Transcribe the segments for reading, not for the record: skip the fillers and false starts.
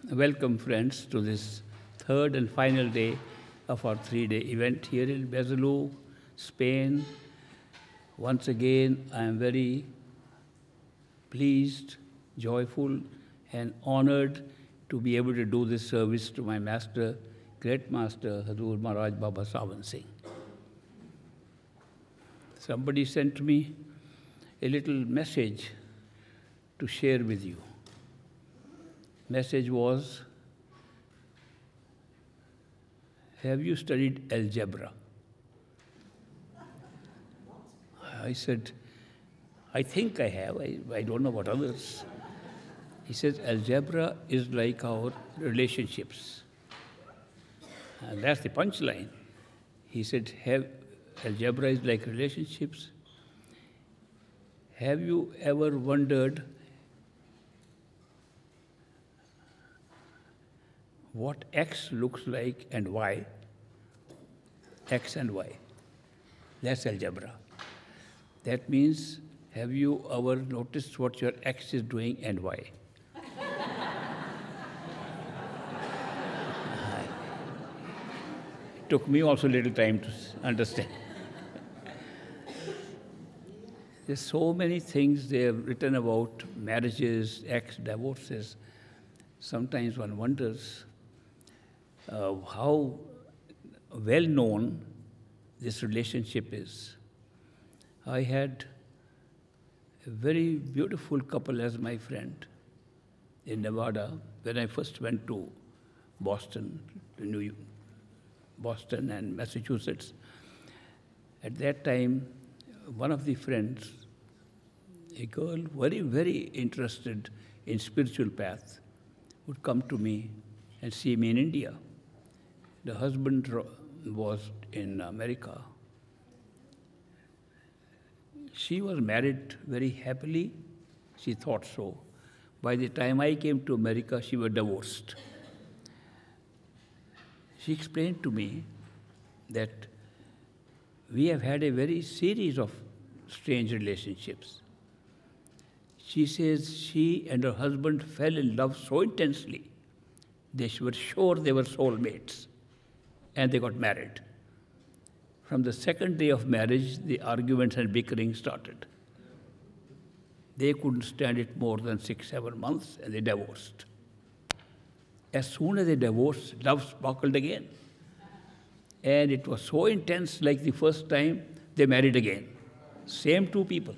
Welcome, friends, to this third and final day of our three-day event here in Besalu, Spain. Once again, I am very pleased, joyful, and honored to be able to do this service to my master, great master, Hazur Maharaj Baba Sawan Singh. Somebody sent me a little message to share with you. Message was, have you studied algebra? I said, I think I have. I don't know what others. He says, algebra is like our relationships. And that's the punchline. He said, algebra is like relationships. Have you ever wondered what X looks like and Y? X and Y. That's algebra. That means, have you ever noticed what your X is doing and Y? It took me also a little time to understand. There's so many things they have written about marriages, divorces. Sometimes one wonders how well known this relationship is. I had a very beautiful couple as my friend in Nevada when I first went to Boston, Boston and Massachusetts. At that time, one of the friends, a girl very, very interested in spiritual path, would come to me and see me in India. The husband was in America. She was married very happily. She thought so. By the time I came to America, she was divorced. She explained to me that we have had a very series of strange relationships. She says she and her husband fell in love so intensely, they were sure they were soulmates, and they got married. From the second day of marriage, the arguments and bickering started. They couldn't stand it more than 6-7 months, and they divorced. As soon as they divorced, love sparkled again. And it was so intense, like the first time, they married again. Same two people.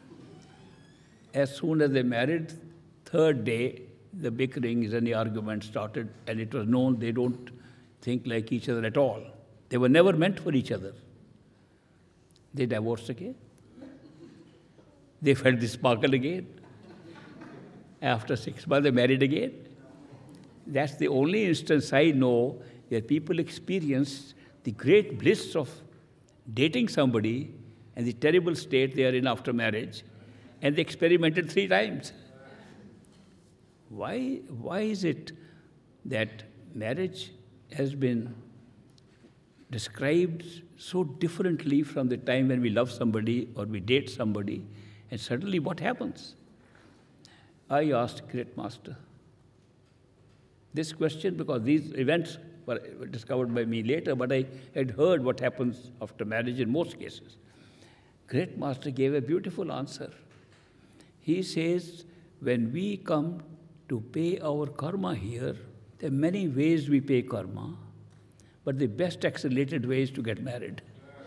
As soon as they married, third day, the bickerings and the arguments started, and it was known they don't think like each other at all. They were never meant for each other. They divorced again. They felt the sparkle again. After 6 months, they married again. That's the only instance I know where people experience the great bliss of dating somebody and the terrible state they are in after marriage, and they experimented 3 times. Why is it that marriage has been described so differently from the time when we love somebody or we date somebody, and suddenly what happens? I asked Great Master this question because these events were discovered by me later, but I had heard what happens after marriage in most cases. Great Master gave a beautiful answer. He says, when we come to pay our karma here, there are many ways we pay karma, but the best accelerated way is to get married.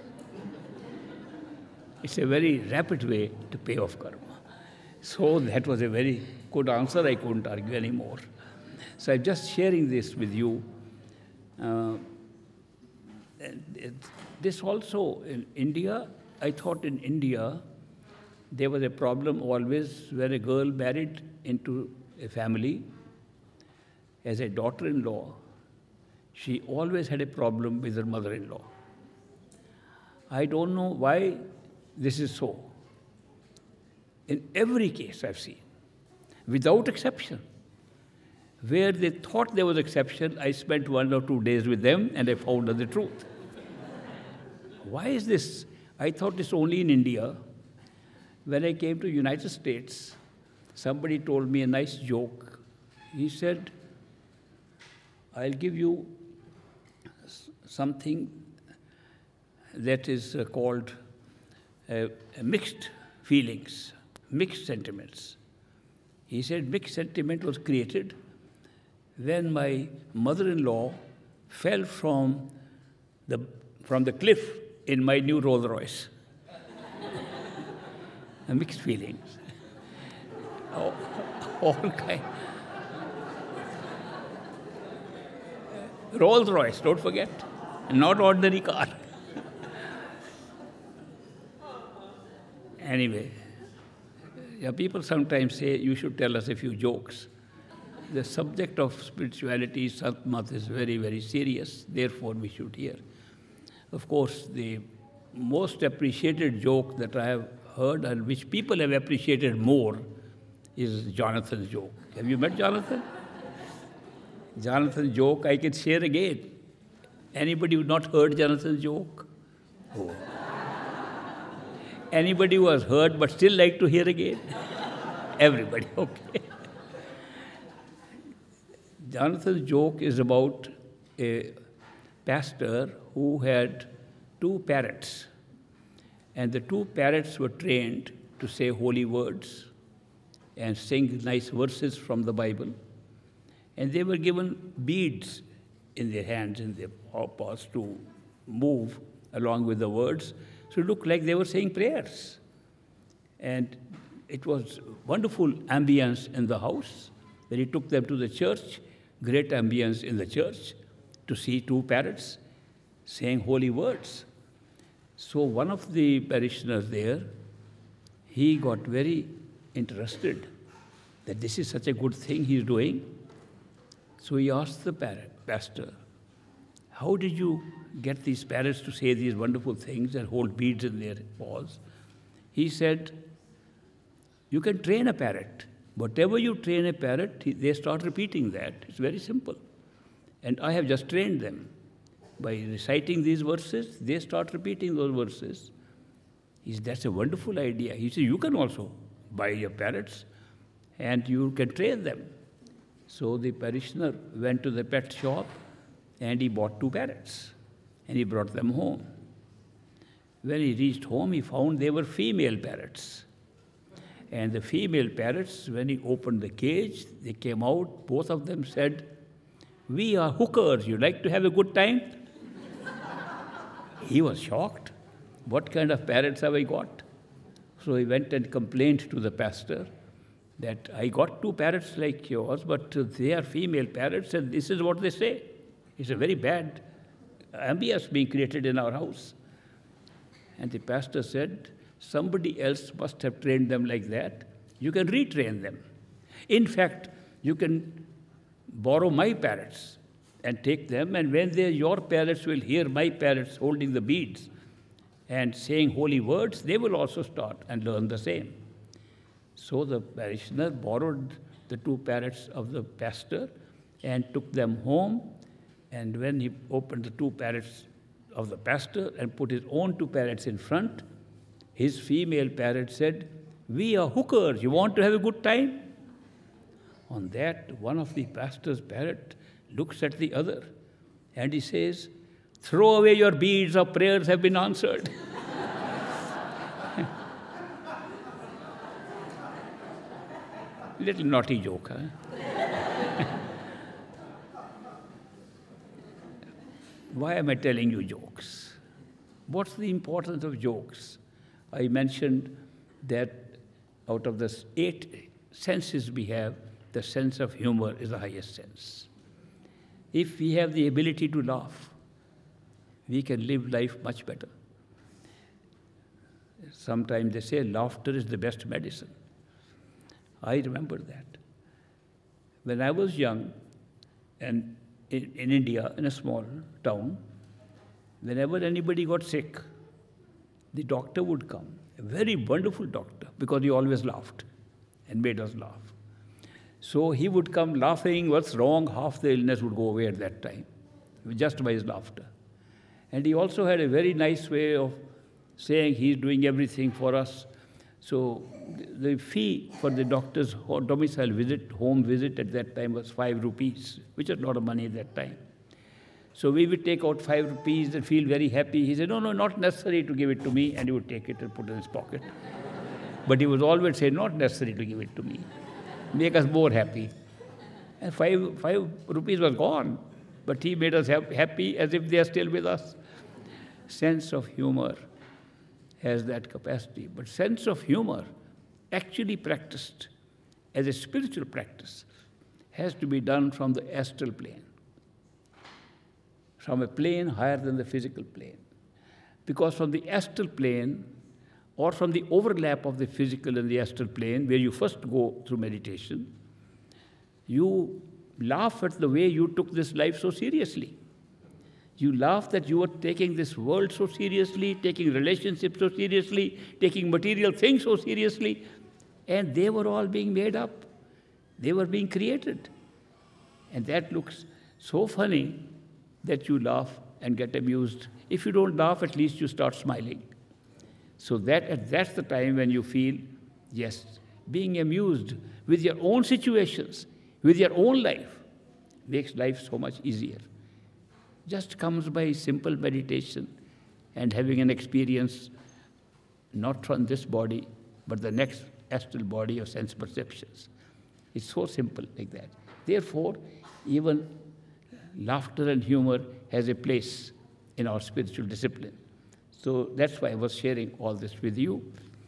It's a very rapid way to pay off karma. So that was a very good answer. I couldn't argue anymore. So I'm just sharing this with you. This also in India, I thought in India, there was a problem always when a girl married into a family as a daughter-in-law, she always had a problem with her mother-in-law. I don't know why this is so. In every case I've seen, without exception. Where they thought there was exception, I spent 1 or 2 days with them and I found out the truth. Why is this? I thought it's only in India. When I came to United States, somebody told me a nice joke. He said, I'll give you something that is called mixed feelings, mixed sentiments. He said mixed sentiment was created when my mother-in-law fell from the cliff in my new Rolls Royce. Mixed feelings. All kind. Rolls Royce, don't forget. Not ordinary car. Anyway, yeah, people sometimes say you should tell us a few jokes. The subject of spirituality, Satmat, is very, very serious. Therefore, we should hear. Of course, the most appreciated joke that I have heard and which people have appreciated more is Jonathan's joke. Have you met Jonathan? Jonathan's joke I can share again. Anybody who not heard Jonathan's joke? Oh. Anybody who has heard but still like to hear again? Everybody, okay. Jonathan's joke is about a pastor who had 2 parrots. And the 2 parrots were trained to say holy words and sing nice verses from the Bible. And they were given beads in their hands and their paws to move along with the words. So it looked like they were saying prayers. And it was wonderful ambience in the house. When he took them to the church, great ambience in the church to see 2 parrots saying holy words. So one of the parishioners there, he got very interested that this is such a good thing he's doing. So he asked the pastor, how did you get these parrots to say these wonderful things and hold beads in their paws? He said, you can train a parrot. Whatever you train a parrot, they start repeating that. It's very simple. And I have just trained them. By reciting these verses, they start repeating those verses. That's a wonderful idea. He said, you can also buy your parrots and you can train them. So the parishioner went to the pet shop and he bought 2 parrots and he brought them home. When he reached home, he found they were female parrots. And the female parrots, when he opened the cage, they came out, both of them said, we are hookers, you like to have a good time? He was shocked. What kind of parrots have I got? So he went and complained to the pastor that I got 2 parrots like yours, but they are female parrots and this is what they say. It's a very bad ambience being created in our house. And the pastor said, somebody else must have trained them like that. You can retrain them. In fact, you can borrow my parrots and take them, and when your parrots will hear my parrots holding the beads and saying holy words, they will also start and learn the same. So the parishioner borrowed the 2 parrots of the pastor and took them home, and when he opened the 2 parrots of the pastor and put his own 2 parrots in front, his female parrot said, we are hookers, you want to have a good time? On that, one of the pastor's parrot looks at the other and he says, throw away your beads, our prayers have been answered. Little naughty joke, huh? Why am I telling you jokes? What's the importance of jokes? I mentioned that out of the 8 senses we have, the sense of humor is the highest sense. If we have the ability to laugh, we can live life much better. Sometimes they say laughter is the best medicine. I remember that. When I was young, and in India, in a small town, whenever anybody got sick, the doctor would come, a very wonderful doctor, because he always laughed and made us laugh. So he would come laughing, what's wrong? Half the illness would go away at that time, just by his laughter. And he also had a very nice way of saying he's doing everything for us. So the fee for the doctor's domicile visit, home visit at that time was 5 rupees, which was a lot of money at that time. So we would take out 5 rupees and feel very happy. He said, no, not necessary to give it to me. And he would take it and put it in his pocket. But he was always saying, not necessary to give it to me. Make us more happy. And 5 rupees was gone. But he made us happy as if they are still with us. Sense of humor has that capacity. But sense of humor, actually practiced as a spiritual practice, has to be done from the astral plane, from a plane higher than the physical plane. Because from the astral plane, or from the overlap of the physical and the astral plane, where you first go through meditation, you laugh at the way you took this life so seriously. You laugh that you were taking this world so seriously, taking relationships so seriously, taking material things so seriously, and they were all being made up. They were being created. And that looks so funny that you laugh and get amused. If you don't laugh, at least you start smiling. So that's the time when you feel, yes, being amused with your own situations, with your own life, makes life so much easier. Just comes by simple meditation and having an experience not from this body, but the next astral body of sense perceptions. It's so simple like that. Therefore, even laughter and humor has a place in our spiritual discipline. So that's why I was sharing all this with you.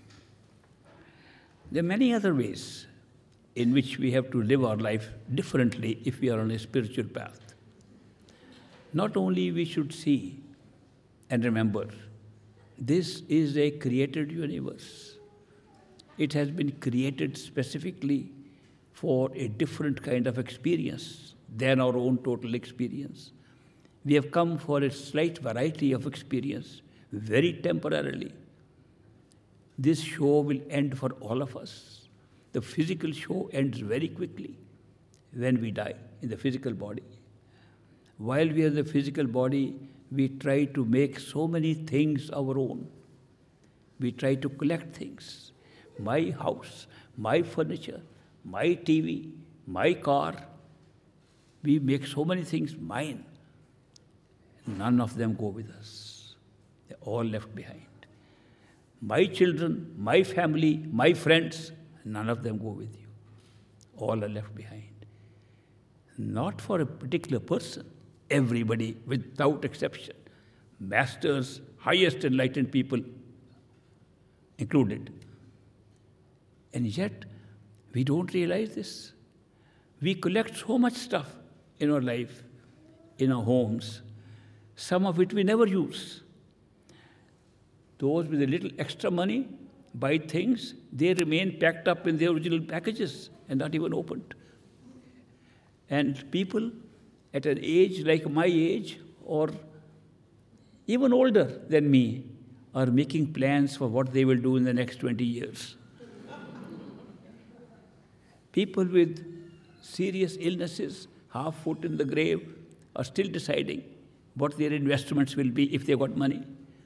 There are many other ways in which we have to live our life differently if we are on a spiritual path. Not only we should see and remember, this is a created universe. It has been created specifically for a different kind of experience than our own total experience. We have come for a slight variety of experience, very temporarily. This show will end for all of us. The physical show ends very quickly when we die in the physical body. While we are in the physical body, we try to make so many things our own. We try to collect things. My house, my furniture, my TV, my car. We make so many things mine. None of them go with us. They're all left behind. My children, my family, my friends, none of them go with you. All are left behind. Not for a particular person. Everybody, without exception. Masters, highest enlightened people included. And yet, we don't realize this. We collect so much stuff in our life, in our homes. Some of it we never use. Those with a little extra money buy things, they remain packed up in their original packages and not even opened. And people at an age like my age, or even older than me, are making plans for what they will do in the next 20 years. People with serious illnesses, half foot in the grave, are still deciding what their investments will be if they got money.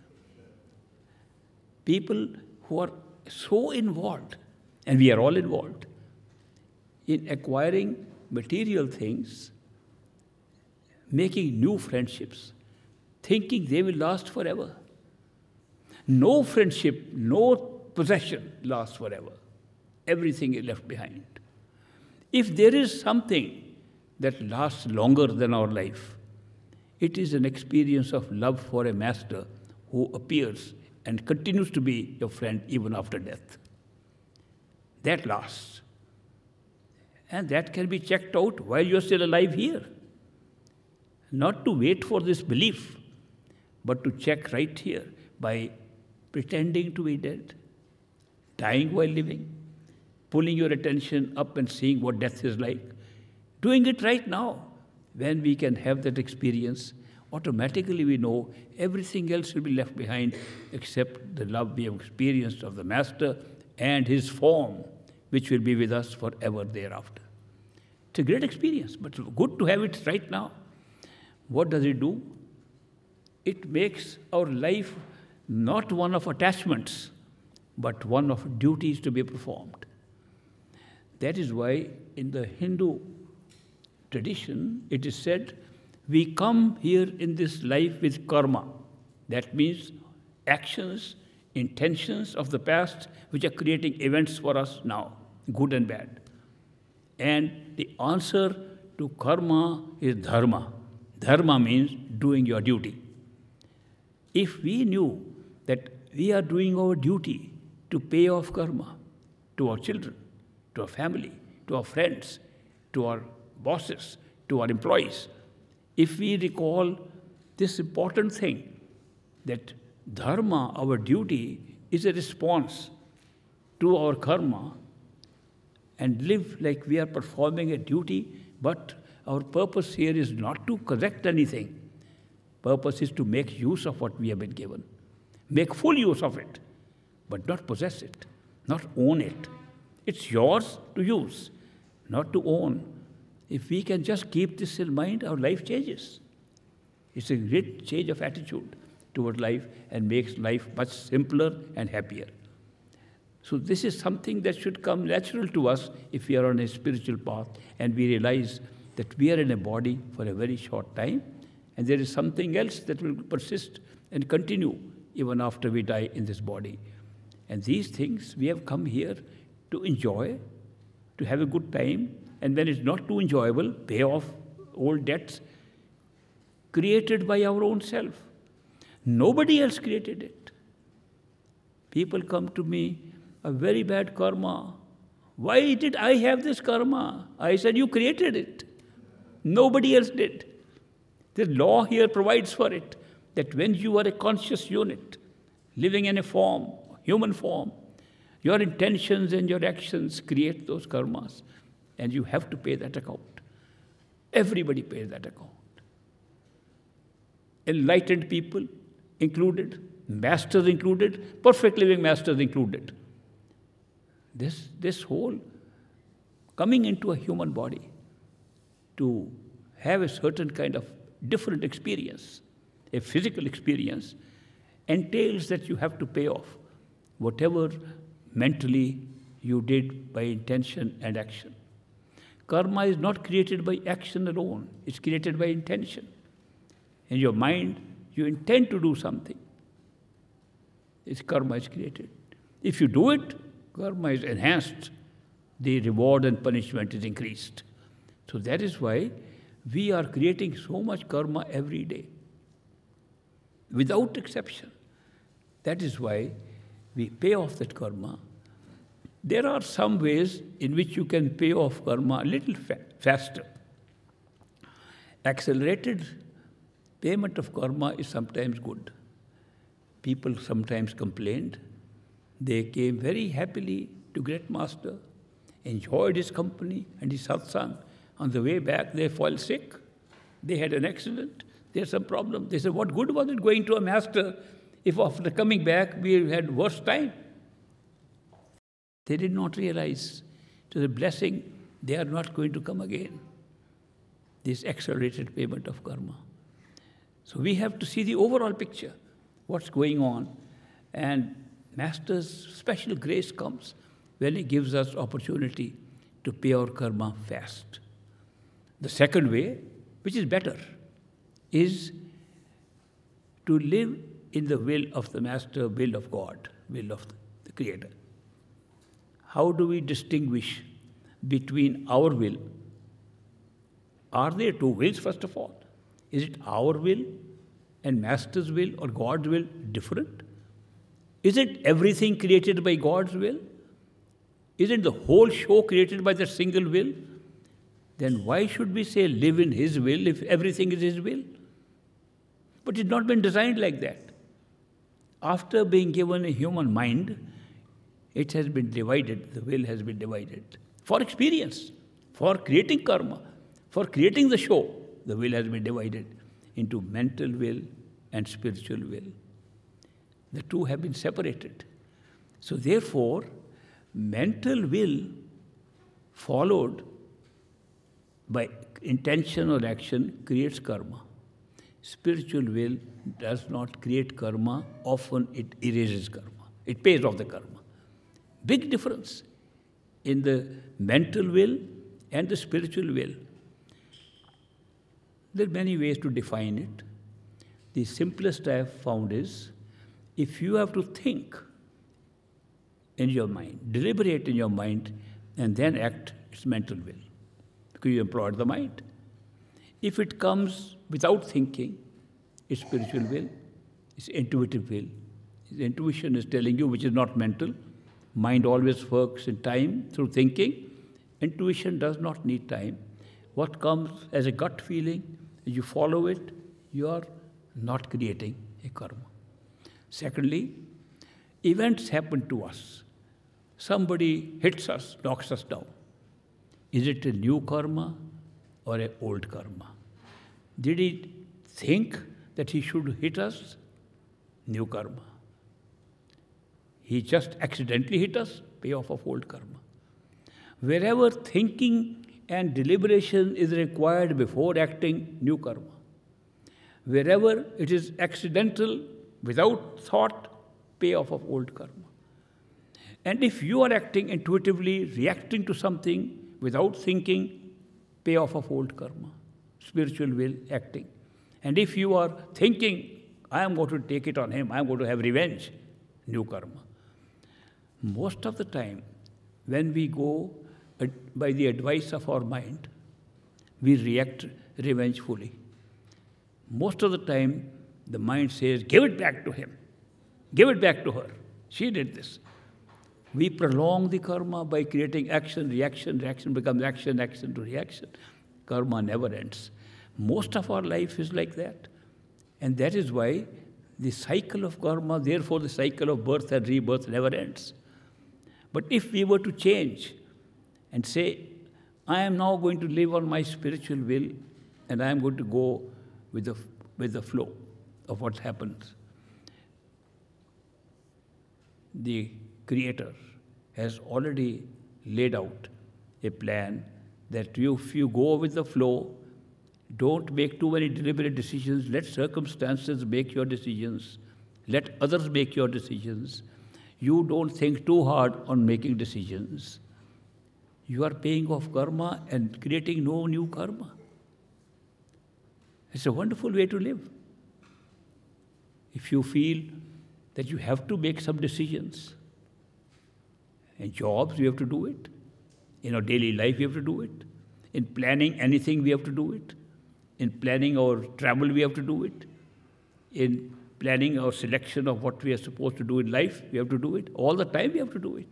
People who are so involved, and we are all involved, in acquiring material things, making new friendships, thinking they will last forever. No friendship, no possession lasts forever. Everything is left behind. If there is something that lasts longer than our life, it is an experience of love for a master who appears and continues to be your friend even after death. That lasts. And that can be checked out while you're still alive here. Not to wait for this belief, but to check right here by pretending to be dead, dying while living, pulling your attention up and seeing what death is like, doing it right now. When we can have that experience, automatically we know everything else will be left behind except the love we have experienced of the Master and his form, which will be with us forever thereafter. It's a great experience, but good to have it right now. What does it do? It makes our life not one of attachments, but one of duties to be performed. That is why in the Hindu tradition it is said, we come here in this life with karma. That means actions, intentions of the past which are creating events for us now, good and bad. And the answer to karma is dharma. Dharma means doing your duty. If we knew that we are doing our duty to pay off karma to our children, to our family, to our friends, to our bosses, to our employees, if we recall this important thing, that dharma, our duty, is a response to our karma, and live like we are performing a duty, but our purpose here is not to correct anything. Purpose is to make use of what we have been given. Make full use of it, but not possess it, not own it. It's yours to use, not to own. If we can just keep this in mind, our life changes. It's a great change of attitude toward life and makes life much simpler and happier. So this is something that should come natural to us if we are on a spiritual path and we realize that we are in a body for a very short time and there is something else that will persist and continue even after we die in this body. And these things we have come here to enjoy, to have a good time, and when it's not too enjoyable, pay off old debts created by our own self. Nobody else created it. People come to me, a very bad karma. Why did I have this karma? I said, you created it. Nobody else did. The law here provides for it, that when you are a conscious unit, living in a form, human form, your intentions and your actions create those karmas, and you have to pay that account. Everybody pays that account. Enlightened people included, masters included, perfect living masters included. This whole coming into a human body to have a certain kind of different experience, a physical experience, entails that you have to pay off whatever mentally you did by intention and action. Karma is not created by action alone. It's created by intention. In your mind, you intend to do something. It's karma is created. If you do it, karma is enhanced. The reward and punishment is increased. So that is why we are creating so much karma every day, without exception. That is why we pay off that karma. There are some ways in which you can pay off karma a little faster. Accelerated payment of karma is sometimes good. People sometimes complained. They came very happily to Great Master, enjoyed his company and his satsang. On the way back, they fell sick. They had an accident. They had some problem. They said, what good was it going to a master if after coming back we had worse time? They did not realize to the blessing they are not going to come again. This accelerated payment of karma. So we have to see the overall picture, what's going on. And Master's special grace comes when he gives us opportunity to pay our karma fast. The second way, which is better, is to live in the will of the Master, will of God, will of the Creator. How do we distinguish between our will? Are there two wills, first of all? Is it our will and Master's will or God's will different? Is it everything created by God's will? Isn't the whole show created by the single will? Then why should we say live in His will if everything is His will? But it's not been designed like that. After being given a human mind, it has been divided, the will has been divided. For experience, for creating karma, for creating the show, the will has been divided into mental will and spiritual will. The two have been separated. So therefore, mental will followed by intention or action creates karma. Spiritual will does not create karma. Often it erases karma. It pays off the karma. Big difference in the mental will and the spiritual will. There are many ways to define it. The simplest I have found is, if you have to think in your mind, deliberate in your mind, and then act, it's mental will, because you employed the mind. If it comes without thinking, it's spiritual will, it's intuitive will. Intuition is telling you, which is not mental. Mind always works in time through thinking. Intuition does not need time. What comes as a gut feeling, you follow it, you are not creating a karma. Secondly, events happen to us. Somebody hits us, knocks us down. Is it a new karma or an old karma? Did he think that he should hit us? New karma. He just accidentally hit us, payoff of old karma. Wherever thinking and deliberation is required before acting, new karma. Wherever it is accidental, without thought, payoff of old karma. And if you are acting intuitively, reacting to something without thinking, payoff of old karma, spiritual will acting. And if you are thinking, I am going to take it on him, I am going to have revenge, new karma. Most of the time, when we go by the advice of our mind, we react revengefully. Most of the time, the mind says, give it back to him, give it back to her. She did this. We prolong the karma by creating action, reaction, reaction becomes action, action to reaction. Karma never ends. Most of our life is like that. And that is why the cycle of karma, therefore the cycle of birth and rebirth never ends. But if we were to change and say, I am now going to live on my spiritual will and I am going to go with the flow of what happens. The Creator has already laid out a plan that if you go with the flow, don't make too many deliberate decisions. Let circumstances make your decisions. Let others make your decisions. You don't think too hard on making decisions. You are paying off karma and creating no new karma. It's a wonderful way to live. If you feel that you have to make some decisions, in jobs, we have to do it. In our daily life, we have to do it. In planning anything, we have to do it. In planning our travel, we have to do it. In planning our selection of what we are supposed to do in life, we have to do it. All the time, we have to do it.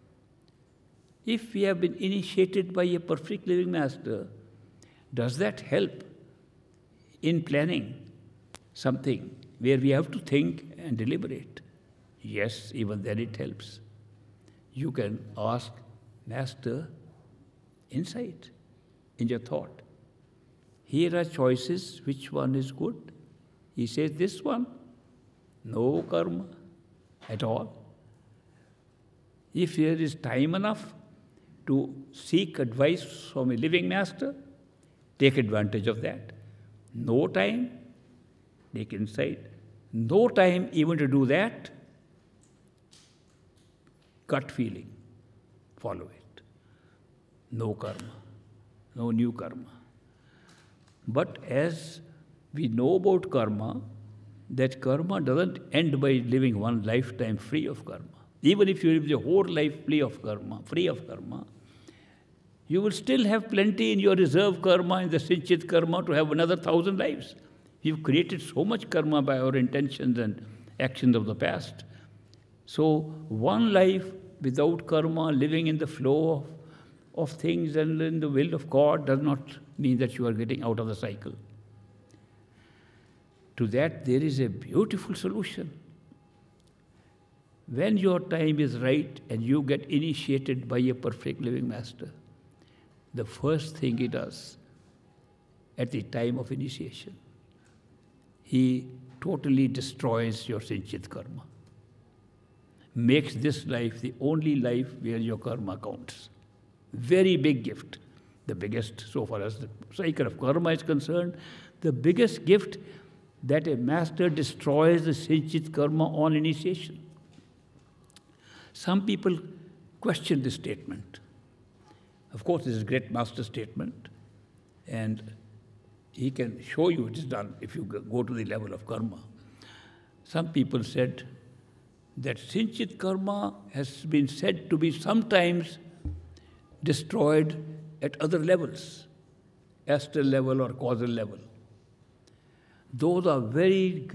If we have been initiated by a perfect living master, does that help in planning something where we have to think and deliberate? Yes, even then it helps. You can ask Master insight in your thought. Here are choices, which one is good? He says this one, no karma at all. If there is time enough to seek advice from a living master, take advantage of that. No time, take insight. No time even to do that, gut feeling, follow it. No karma, no new karma. But as we know about karma, that karma doesn't end by living one lifetime free of karma. Even if you live your whole life free of karma, you will still have plenty in your reserve karma, in the Sinchit karma, to have another 1,000 lives. We've created so much karma by our intentions and actions of the past. So one life without karma, living in the flow of things and in the will of God, does not mean that you are getting out of the cycle. To that, there is a beautiful solution. When your time is right and you get initiated by a perfect living master, the first thing he does at the time of initiation, he totally destroys your Sinchit karma. Makes this life the only life where your karma counts. Very big gift. The biggest, so far as the cycle of karma is concerned, the biggest gift that a master destroys the Sinchit karma on initiation. Some people question this statement. Of course, this is a great master statement, and he can show you it is done if you go to the level of karma. Some people said that Sinchit karma has been said to be sometimes destroyed at other levels, astral level or causal level. Those are very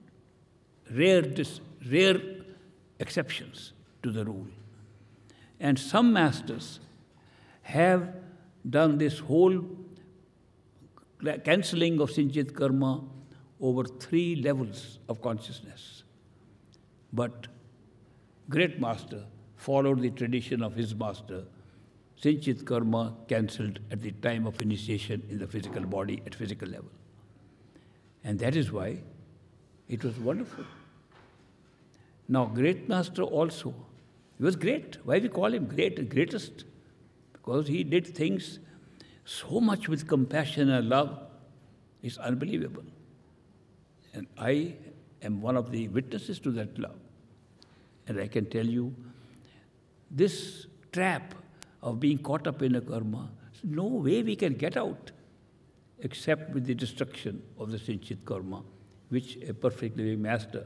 rare exceptions to the rule. And some masters have done this whole cancelling of Sinchit karma over 3 levels of consciousness. But great master followed the tradition of his master. Sinchit karma cancelled at the time of initiation in the physical body at physical level. And that is why it was wonderful. Now, great master also, he was great. Why we call him great, greatest? Because he did things so much with compassion and love. It's unbelievable. And I am one of the witnesses to that love. And I can tell you, this trap of being caught up in a karma, no way we can get out except with the destruction of the Sinchit karma, which a perfect living master,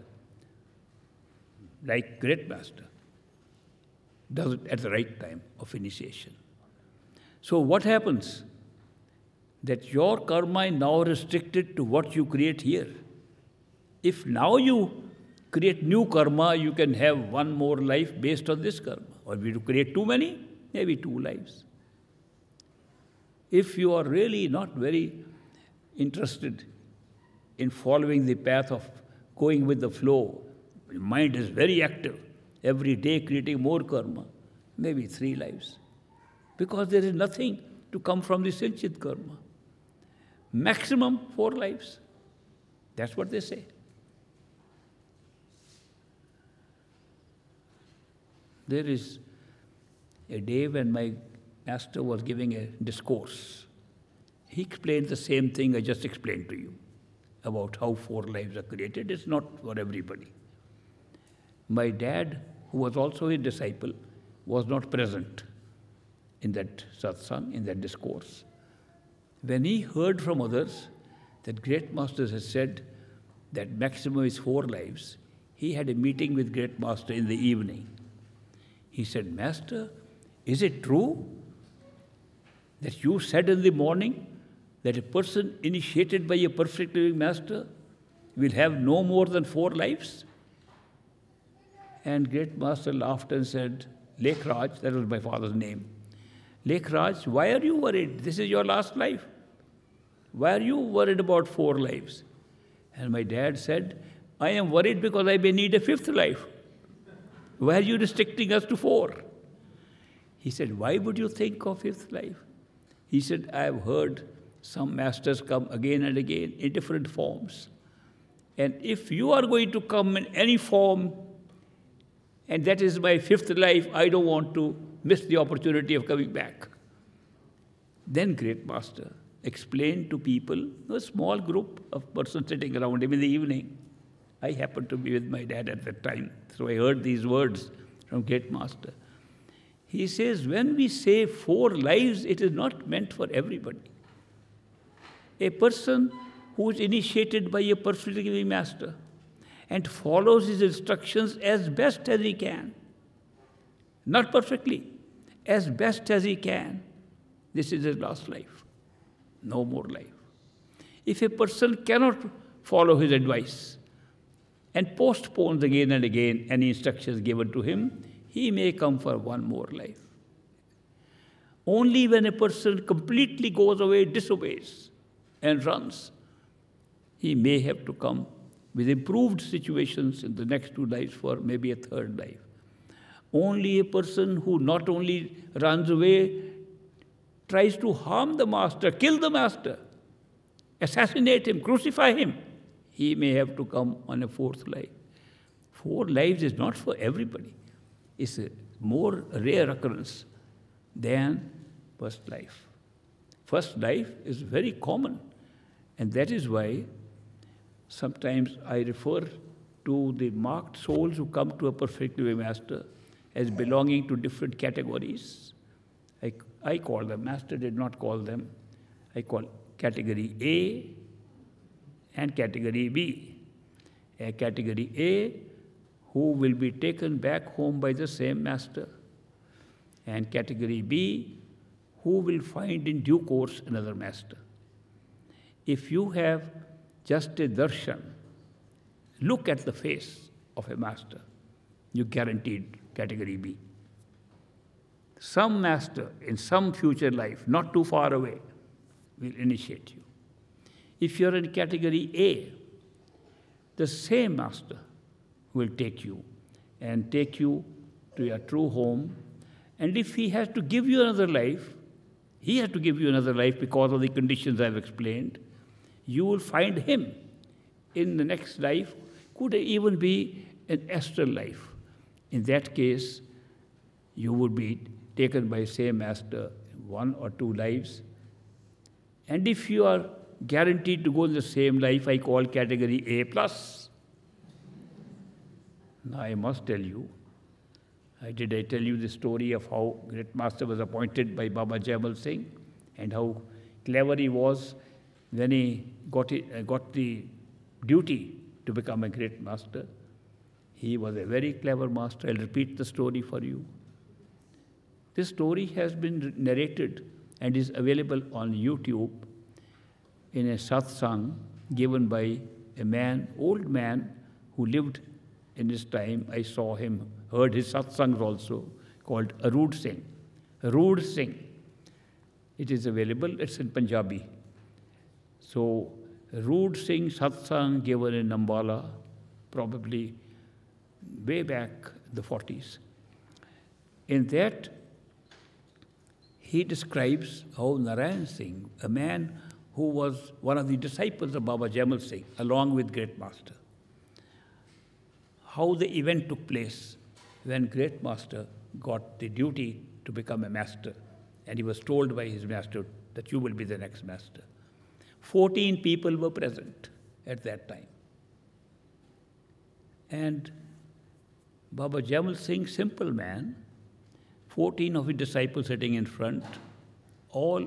like great master, does it at the right time of initiation. So what happens? That your karma is now restricted to what you create here. If now you create new karma, you can have one more life based on this karma. Or if you create too many, maybe 2 lives. If you are really not very interested in following the path of going with the flow, your mind is very active, every day creating more karma, maybe 3 lives. Because there is nothing to come from the Sinchit karma. Maximum 4 lives. That's what they say. There is a day when my master was giving a discourse. He explained the same thing I just explained to you about how 4 lives are created. It's not for everybody. My dad, who was also a disciple, was not present in that satsang, in that discourse. When he heard from others that great masters had said that maximum is 4 lives, he had a meeting with great master in the evening. He said, Master, is it true that you said in the morning that a person initiated by a perfect living master will have no more than 4 lives? And great master laughed and said, Lekhraj, that was my father's name, Lekhraj, why are you worried? This is your last life. Why are you worried about 4 lives? And my dad said, I am worried because I may need a 5th life. Why are you restricting us to 4? He said, why would you think of 5th life? He said, I have heard some masters come again and again in different forms. And if you are going to come in any form, and that is my 5th life, I don't want to miss the opportunity of coming back. Then great master explained to people, a small group of persons sitting around him in the evening. I happened to be with my dad at that time, so I heard these words from great master. He says, when we say 4 lives, it is not meant for everybody. A person who is initiated by a perfectly living master and follows his instructions as best as he can, not perfectly, as best as he can, this is his last life. No more life. If a person cannot follow his advice and postpones again and again any instructions given to him, he may come for one more life. Only when a person completely goes away, disobeys, and runs, he may have to come with improved situations in the next 2 lives for maybe a 3rd life. Only a person who not only runs away, tries to harm the master, kill the master, assassinate him, crucify him, he may have to come on a 4th life. 4 lives is not for everybody. It's a more rare occurrence than 1st life. 1st life is very common, and that is why sometimes I refer to the marked souls who come to a perfect living master as belonging to different categories. I call them, Master did not call them, I call category A and category B. A category A, who will be taken back home by the same Master, and category B, who will find in due course another Master. If you have just a darshan, look at the face of a Master, you guaranteed category B. Some Master in some future life, not too far away, will initiate you. If you're in category A, the same Master will take you to your true home. And if he has to give you another life, he has to give you another life because of the conditions I've explained. You will find him in the next life, could even be an astral life. In that case, you would be taken by same Master in 1 or 2 lives. And if you are guaranteed to go in the same life, I call category A+. Now I must tell you, did I tell you the story of how Great Master was appointed by Baba Jaimal Singh and how clever he was when he got the duty to become a Great Master? He was a very clever master. I'll repeat the story for you. This story has been narrated and is available on YouTube in a satsang given by a man, old man, who lived in his time. I saw him, heard his satsangs also, called Arood Singh. Arood Singh. It is available, it's in Punjabi. So, Arood Singh satsang given in Ambala, probably way back the 40s. In that, he describes how Narayan Singh, a man who was one of the disciples of Baba Jaimal Singh, along with Great Master, how the event took place when Great Master got the duty to become a master, and he was told by his master that you will be the next master. 14 people were present at that time. And Baba Jaimal Singh, simple man, 14 of his disciples sitting in front, all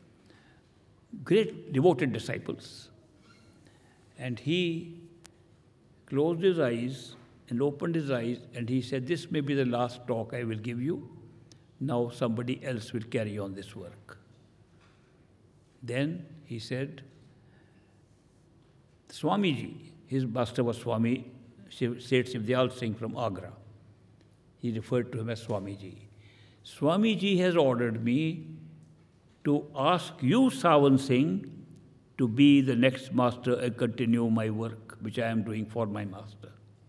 great devoted disciples. And he closed his eyes and opened his eyes, and he said, "This may be the last talk I will give you. Now somebody else will carry on this work." Then he said, Swamiji, his master was Swami Seth Shivdayal Singh from Agra. He referred to him as Swamiji. Swamiji has ordered me to ask you, Sawan Singh, to be the next master and continue my work, which I am doing for my master.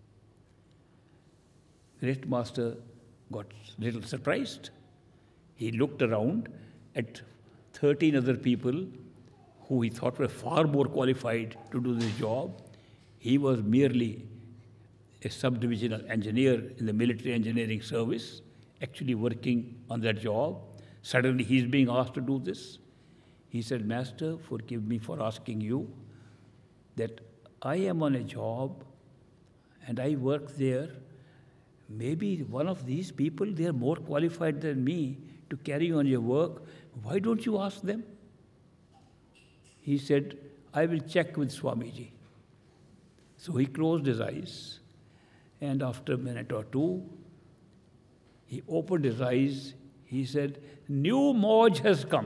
Great Master got a little surprised. He looked around at 13 other people who he thought were far more qualified to do this job. He was merely a subdivisional engineer in the military engineering service, actually working on that job. Suddenly he's being asked to do this. He said, "Master, forgive me for asking you that I am on a job and I work there. Maybe one of these people, they are more qualified than me to carry on your work. Why don't you ask them?" He said, "I will check with Swamiji." So he closed his eyes, and after a minute or two, he opened his eyes. He said, "New Moj has come."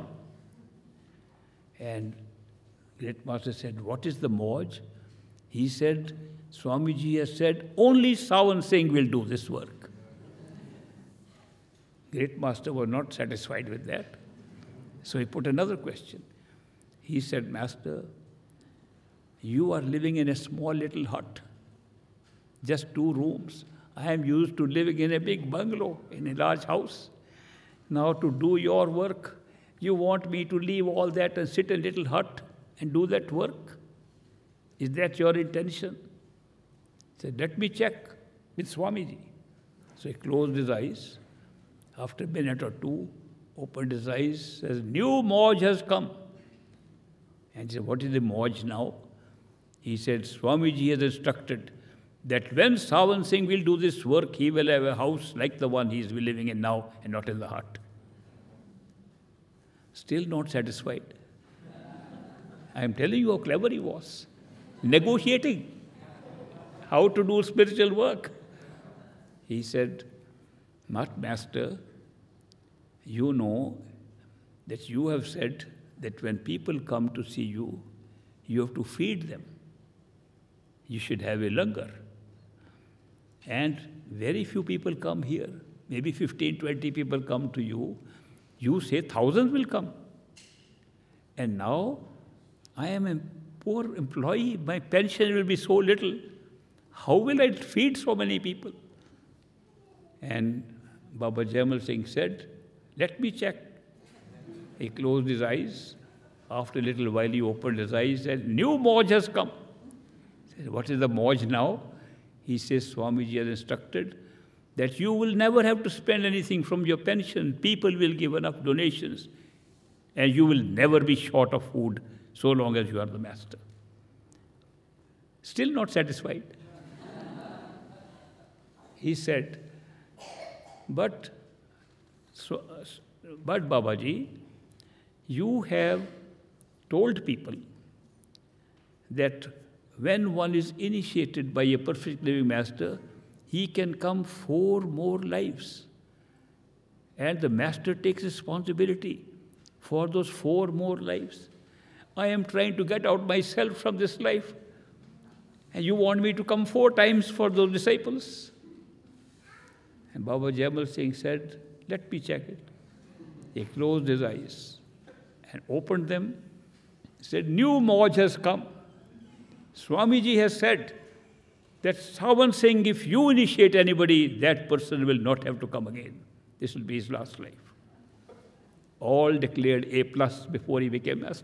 And Great Master said, "What is the Moj?" He said, "Swamiji has said, only Sawan Singh will do this work." Great Master was not satisfied with that. So he put another question. He said, "Master, you are living in a small little hut, just 2 rooms. I am used to living in a big bungalow, in a large house. Now to do your work, you want me to leave all that and sit in a little hut and do that work? Is that your intention?" He said, "Let me check with Swamiji." So he closed his eyes. After a minute or two, opened his eyes, says, "New Moj has come." And he said, "What is the Moj now?" He said, "Swamiji has instructed that when Sawan Singh will do this work, he will have a house like the one he is living in now and not in the hut. Still not satisfied. I am telling you how clever he was. Negotiating how to do spiritual work. He said, Master, you know that you have said that when people come to see you, you have to feed them. You should have a langar. And very few people come here. Maybe 15, 20 people come to you. You say thousands will come. And now I am a poor employee. My pension will be so little. How will I feed so many people? And Baba Jaimal Singh said, let me check. He closed his eyes. After a little while, he opened his eyes and said, new Mauj has come. He said, what is the Mauj now? He says, Swamiji has instructed that you will never have to spend anything from your pension. People will give enough donations. And you will never be short of food so long as you are the master. Still not satisfied. He said, but Babaji, you have told people that when one is initiated by a perfect living master, he can come 4 more lives. And the master takes responsibility for those 4 more lives. I am trying to get out myself from this life. And you want me to come 4 times for those disciples? And Baba Jaimal Singh said, let me check it. He closed his eyes and opened them. He said, new Mauj has come. Swamiji has said that Sawan Singh, if you initiate anybody, that person will not have to come again. This will be his last life. All declared A+ before he became master.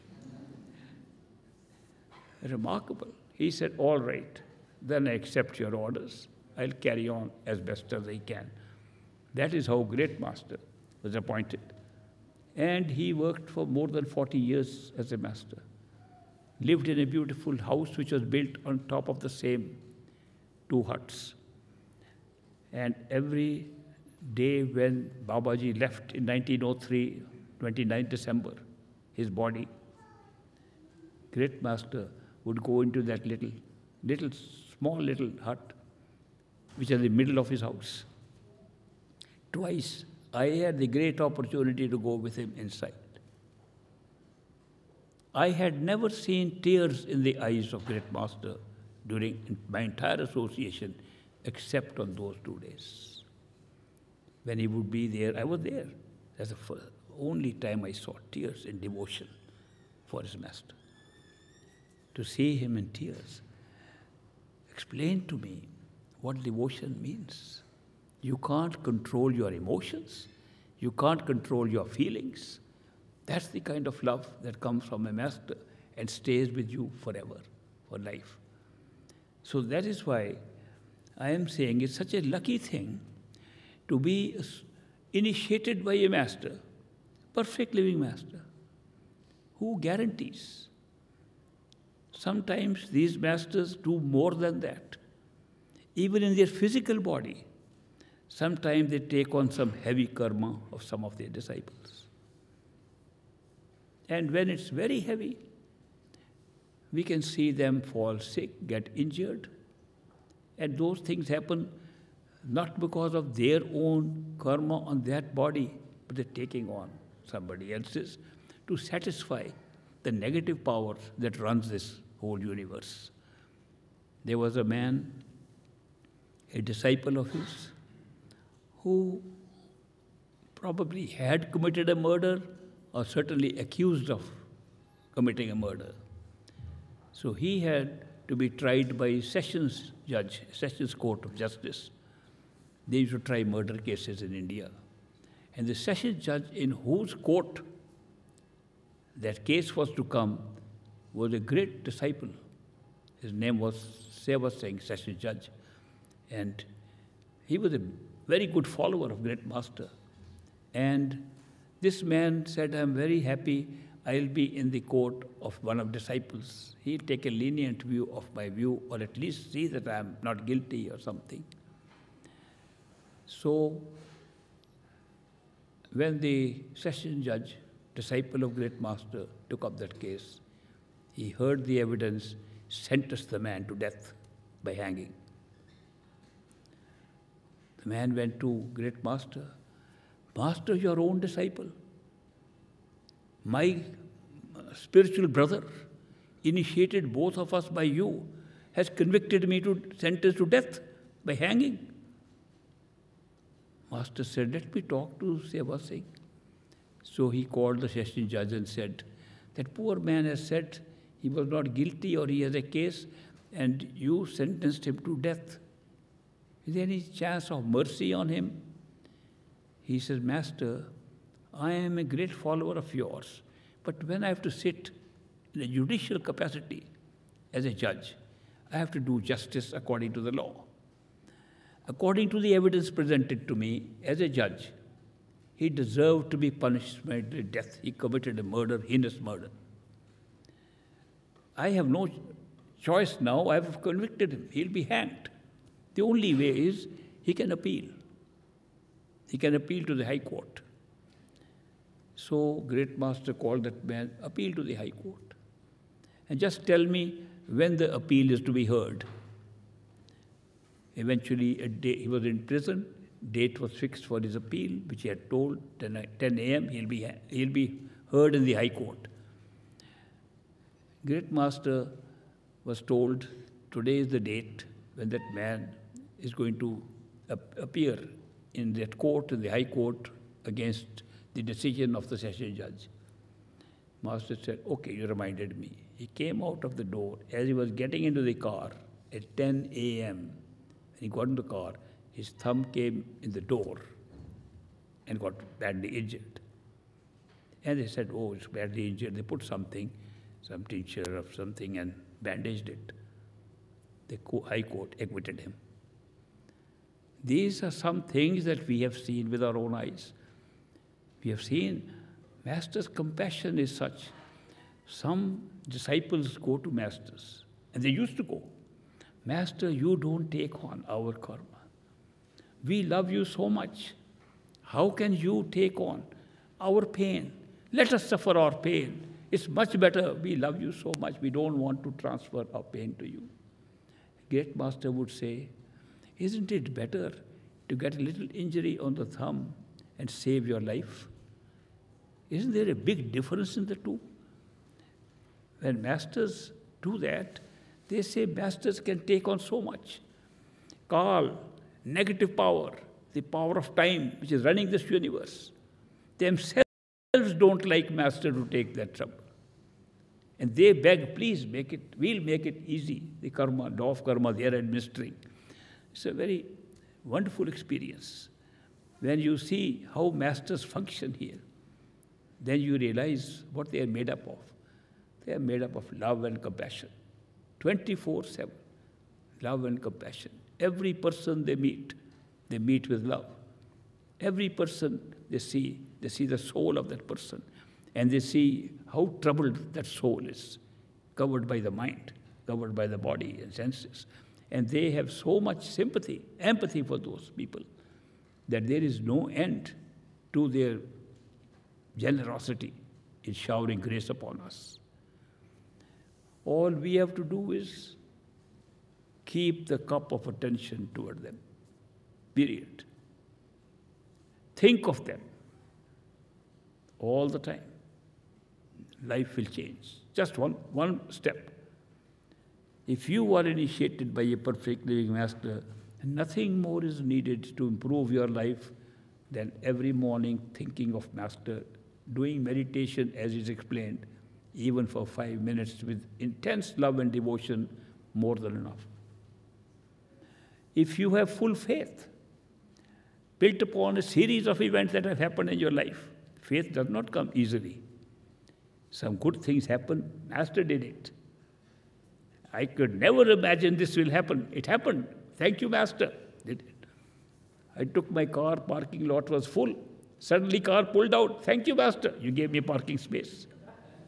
Remarkable. He said, all right, then I accept your orders. I'll carry on as best as I can. That is how great master was appointed. And he worked for more than 40 years as a master. Lived in a beautiful house which was built on top of the same 2 huts. And every day when Babaji left in 1903, 29 December, his body, great master would go into that small little hut, which is in the middle of his house. Twice, I had the great opportunity to go with him inside. I had never seen tears in the eyes of great master during my entire association, except on those 2 days. When he would be there, I was there. That's the only time I saw tears in devotion for his master. To see him in tears, explain to me what devotion means. You can't control your emotions. You can't control your feelings. That's the kind of love that comes from a master and stays with you forever, for life. So that is why I am saying it's such a lucky thing to be initiated by a master, perfect living master, who guarantees. Sometimes these masters do more than that. Even in their physical body, sometimes they take on some heavy karma of some of their disciples. And when it's very heavy, we can see them fall sick, get injured. And those things happen not because of their own karma on that body, but they're taking on somebody else's to satisfy the negative power that runs this whole universe. There was a man, a disciple of his, who probably had committed a murder or certainly accused of committing a murder. So he had to be tried by a sessions judge, Sessions Court of Justice. They used to try murder cases in India. And the sessions judge in whose court that case was to come was a great disciple. His name was Seva Singh, sessions judge. And he was a very good follower of great master. And this man said, I'm very happy. I'll be in the court of one of disciples. He'll take a lenient view of my view, or at least see that I'm not guilty or something. So, when the session judge, disciple of great master, took up that case, he heard the evidence, sentenced the man to death by hanging. The man went to great master. Master, your own disciple, my spiritual brother, initiated both of us by you, has convicted me to sentence to death by hanging. Master said, let me talk to Seva Singh. So he called the session judge and said, that poor man has said he was not guilty or he has a case and you sentenced him to death. Is there any chance of mercy on him? He says, Master, I am a great follower of yours, but when I have to sit in a judicial capacity as a judge, I have to do justice according to the law. According to the evidence presented to me as a judge, he deserved to be punished by death. He committed a murder, heinous murder. I have no choice now. I have convicted him. He'll be hanged. The only way is he can appeal. He can appeal to the High Court. So great master called that man, appeal to the High Court. And just tell me when the appeal is to be heard. Eventually, a day, he was in prison. Date was fixed for his appeal, which he had told, 10 a.m. He'll be heard in the High Court. Great master was told, today is the date when that man is going to appear in that court, in the High Court, against the decision of the session judge. Master said, okay, you reminded me. He came out of the door. As he was getting into the car at 10 a.m., when he got in the car, his thumb came in the door and got badly injured. And they said, oh, it's badly injured. They put something, some tincture of something, and bandaged it. The High Court acquitted him. These are some things that we have seen with our own eyes. We have seen Master's compassion is such. Some disciples go to Masters, and they used to go, Master, you don't take on our karma. We love you so much. How can you take on our pain? Let us suffer our pain. It's much better. We love you so much. We don't want to transfer our pain to you. Great Master would say, isn't it better to get a little injury on the thumb and save your life? Isn't there a big difference in the two? When Masters do that, they say Masters can take on so much. Kal, negative power, the power of time which is running this universe, themselves don't like Master to take that trouble. And they beg, please make it, we'll make it easy. The karma, law of karma, they are administering. It's a very wonderful experience. When you see how Masters function here, then you realize what they are made up of. They are made up of love and compassion. 24/7, love and compassion. Every person they meet with love. Every person they see the soul of that person. And they see how troubled that soul is, covered by the mind, covered by the body and senses. And they have so much sympathy, empathy for those people, that there is no end to their generosity in showering grace upon us. All we have to do is keep the cup of attention toward them, period. Think of them all the time. Life will change. Just one step. If you are initiated by a perfect living Master, nothing more is needed to improve your life than every morning thinking of Master, doing meditation as is explained, even for 5 minutes with intense love and devotion, more than enough. If you have full faith, built upon a series of events that have happened in your life, faith does not come easily. Some good things happen, Master did it. I could never imagine this will happen. It happened. Thank you, Master. Did it. I took my car, parking lot was full. Suddenly car pulled out. Thank you, Master. You gave me a parking space.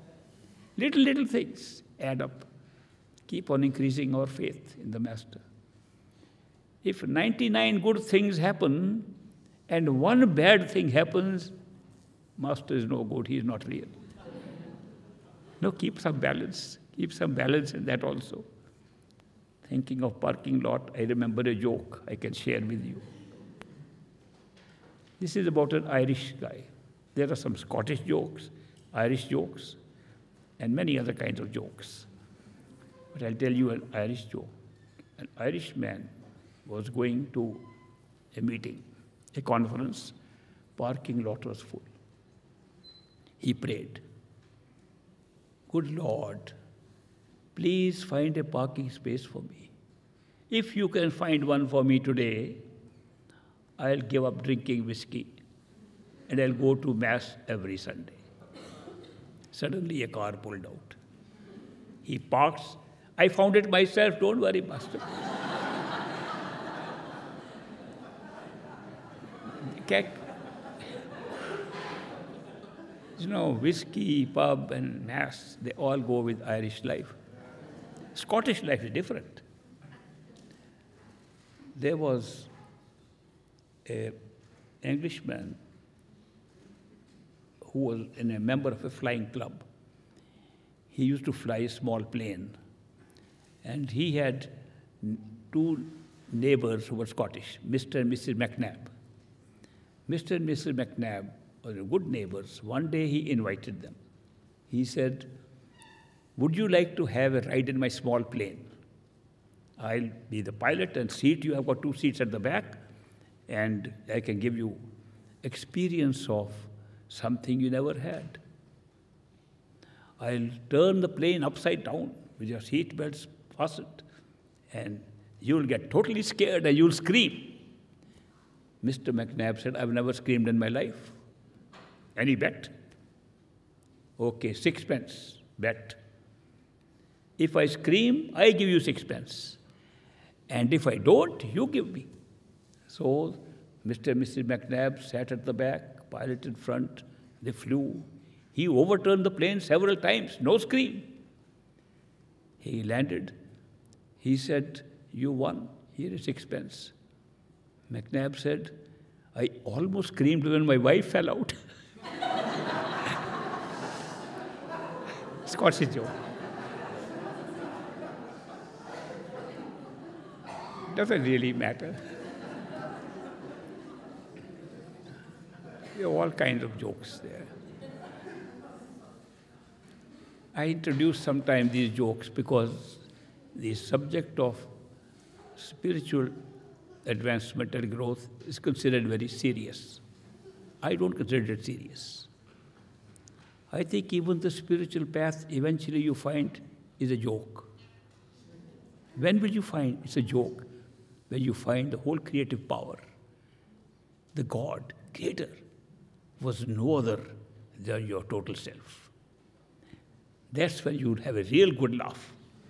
Little things add up, keep on increasing our faith in the Master. If 99 good things happen and one bad thing happens, Master is no good, he is not real. No, keep some balance in that also. Thinking of parking lot, I remember a joke I can share with you. This is about an Irish guy. There are some Scottish jokes, Irish jokes, and many other kinds of jokes. But I'll tell you an Irish joke. An Irish man was going to a meeting, a conference. Parking lot was full. He prayed, "Good Lord, please find a parking space for me. If you can find one for me today, I'll give up drinking whiskey and I'll go to Mass every Sunday." Suddenly a car pulled out. He parks. "I found it myself, don't worry, Master." You know, whiskey, pub, and Mass, they all go with Irish life. Scottish life is different. There was an Englishman who was a member of a flying club. He used to fly a small plane. And he had two neighbors who were Scottish, Mr. and Mrs. McNabb. Mr. and Mrs. McNabb were good neighbors. One day he invited them. He said, "Would you like to have a ride in my small plane? I'll be the pilot and seat you. I've got 2 seats at the back, and I can give you experience of something you never had. I'll turn the plane upside down with your seat belts fastened, and you'll get totally scared and you'll scream." Mr. McNabb said, "I've never screamed in my life. Any bet?" "Okay, 6 pence, bet. If I scream, I give you 6 pence. And if I don't, you give me." So Mr. and Mrs. McNabb sat at the back, pilot in front. They flew. He overturned the plane several times, no scream. He landed. He said, "You won. Here is 6 pence. McNabb said, "I almost screamed when my wife fell out." Scottish joke. Doesn't really matter. There are all kinds of jokes there. I introduce sometimes these jokes because the subject of spiritual advancement and growth is considered very serious. I don't consider it serious. I think even the spiritual path eventually you find is a joke. When will you find it's a joke? When you find the whole creative power. The God, Creator, was no other than your total self. That's when you'd have a real good laugh.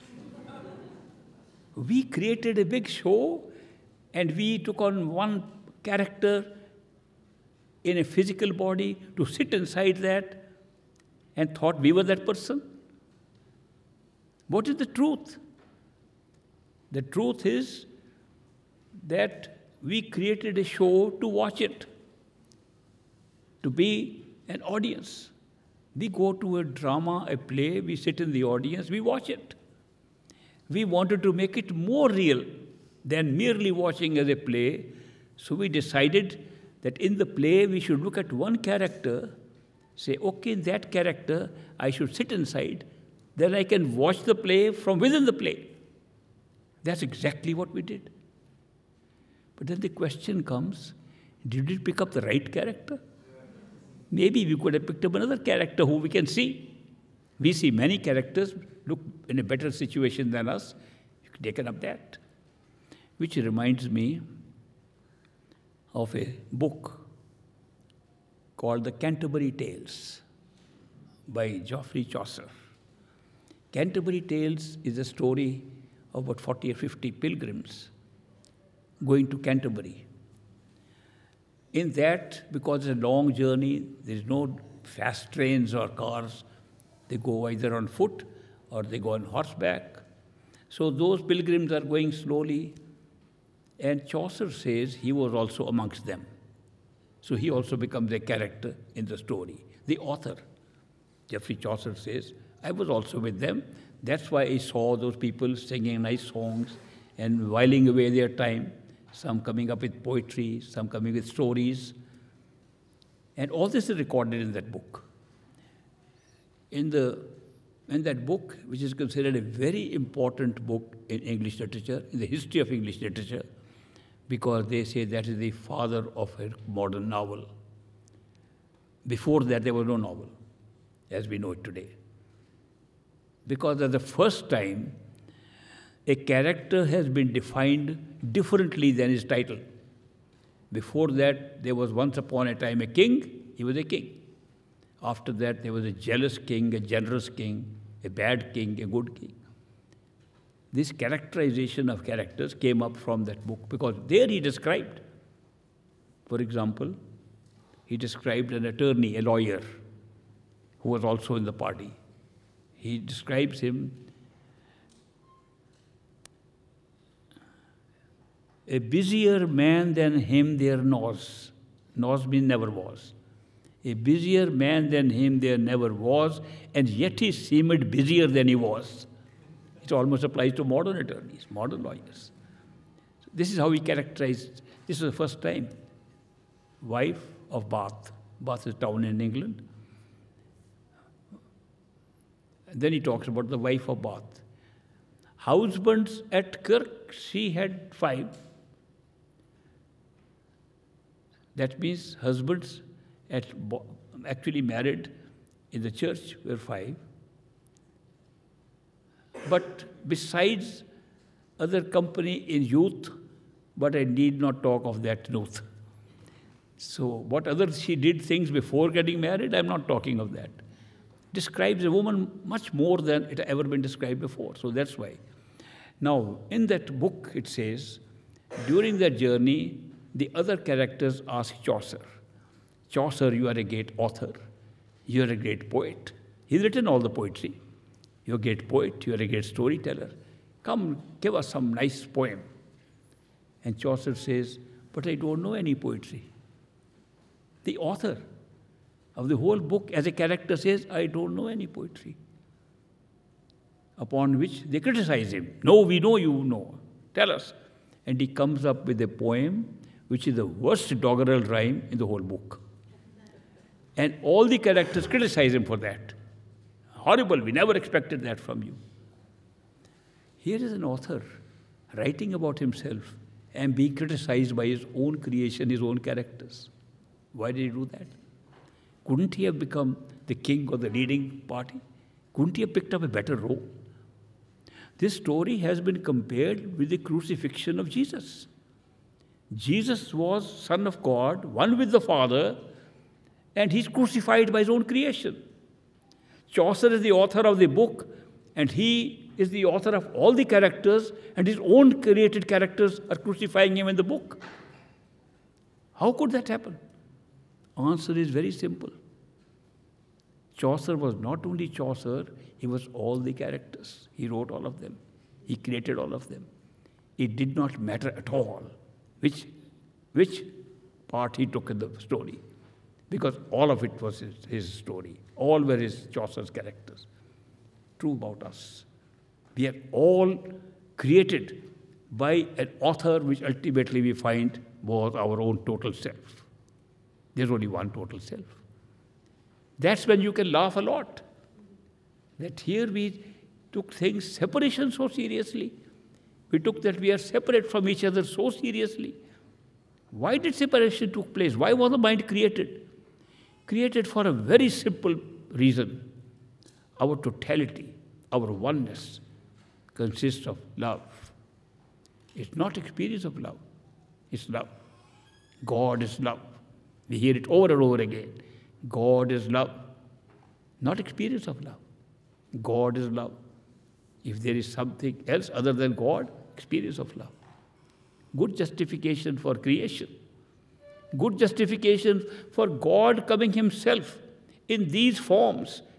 We created a big show and we took on one character in a physical body to sit inside that and thought we were that person. What is the truth? The truth is that we created a show to watch it, to be an audience. We go to a drama, a play, we sit in the audience, we watch it. We wanted to make it more real than merely watching as a play, so we decided that in the play we should look at one character, say, okay, that character I should sit inside, then I can watch the play from within the play. That's exactly what we did. But then the question comes, did we pick up the right character? Maybe we could have picked up another character who we can see. We see many characters look in a better situation than us. You could taken up that. Which reminds me of a book called The Canterbury Tales by Geoffrey Chaucer. Canterbury Tales is a story of about 40 or 50 pilgrims going to Canterbury. In that, because it's a long journey, there's no fast trains or cars, They go either on foot or they go on horseback. So those pilgrims are going slowly. And Chaucer says he was also amongst them. So he also becomes a character in the story. The author, Geoffrey Chaucer, says, I was also with them. That's why I saw those people singing nice songs and whiling away their time, some coming up with poetry, some coming with stories. And all this is recorded in that book. In that book, which is considered a very important book in English literature, in the history of English literature, because they say that is the father of a modern novel. Before that, there was no novel, as we know it today. Because at the first time, a character has been defined differently than his title. Before that, there was once upon a time a king, he was a king. After that, there was a jealous king, a generous king, a bad king, a good king. This characterization of characters came up from that book because there he described, for example, he described an attorney, a lawyer, who was also in the party. He describes him a busier man than him there nos. Nos means never was. A busier man than him there never was, and yet he seemed busier than he was. It almost applies to modern attorneys, modern lawyers. So this is how he characterized. This was the first time. Wife of Bath. Bath is a town in England. And then he talks about the wife of Bath. Husbands at Kirk, she had 5. That means husbands actually married in the church were 5. But besides other company in youth, but I need not talk of that youth. So what others she did things before getting married, I'm not talking of that. Describes a woman much more than it ever been described before. So that's why. Now, in that book, it says, during that journey, the other characters ask Chaucer, Chaucer, you are a great author. You are a great poet. He's written all the poetry. You're a great poet. You're a great storyteller. Come, give us some nice poem. And Chaucer says, but I don't know any poetry. The author of the whole book as a character says, I don't know any poetry. Upon which they criticize him. No, we know you know. Tell us. And he comes up with a poem which is the worst doggerel rhyme in the whole book. And all the characters criticize him for that. Horrible, we never expected that from you. Here is an author writing about himself and being criticized by his own creation, his own characters. Why did he do that? Couldn't he have become the king or the leading party? Couldn't he have picked up a better role? This story has been compared with the crucifixion of Jesus. Jesus was Son of God, one with the Father, and he's crucified by his own creation. Chaucer is the author of the book, and he is the author of all the characters, and his own created characters are crucifying him in the book. How could that happen? Answer is very simple. Chaucer was not only Chaucer, he was all the characters. He wrote all of them. He created all of them. It did not matter at all which part he took in the story, because all of it was his story. All were his Chaucer's characters. True about us. We are all created by an author which ultimately we find was our own total self. There's only one total self. That's when you can laugh a lot. That here we took things, separation so seriously. We took that we are separate from each other so seriously. Why did separation took place? Why was the mind created? Created for a very simple reason. Our totality, our oneness consists of love. It's not experience of love. It's love. God is love. We hear it over and over again. God is love. Not experience of love. God is love. If there is something else other than God, experience of love. Good justification for creation. Good justification for God coming himself in these forms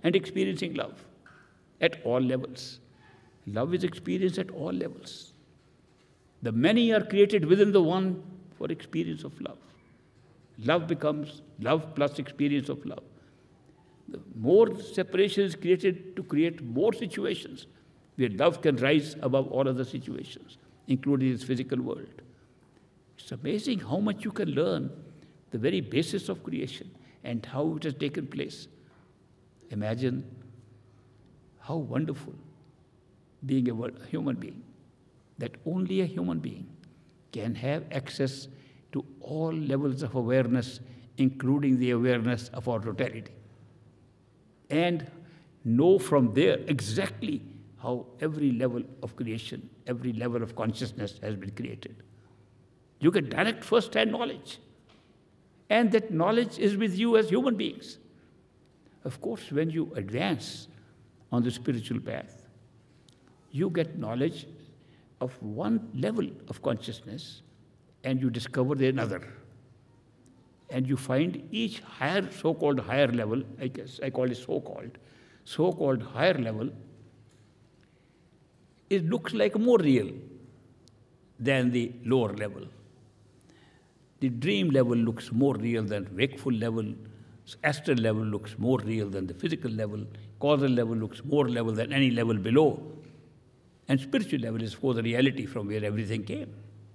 and experiencing love at all levels. Love is experienced at all levels. The many are created within the one for experience of love. Love becomes love plus experience of love. The more separation is created to create more situations where love can rise above all other situations, including this physical world. It's amazing how much you can learn the very basis of creation and how it has taken place. Imagine how wonderful being a human being, that only a human being can have access to all levels of awareness, including the awareness of our totality, and know from there exactly how every level of creation, every level of consciousness has been created. You get direct first-hand knowledge, and that knowledge is with you as human beings. Of course, when you advance on the spiritual path, you get knowledge of one level of consciousness, and you discover another. And you find each higher, so-called higher level, I guess I call it so-called higher level, it looks like more real than the lower level. The dream level looks more real than wakeful level. Astral level looks more real than the physical level. Causal level looks more level than any level below. And spiritual level is for the reality from where everything came.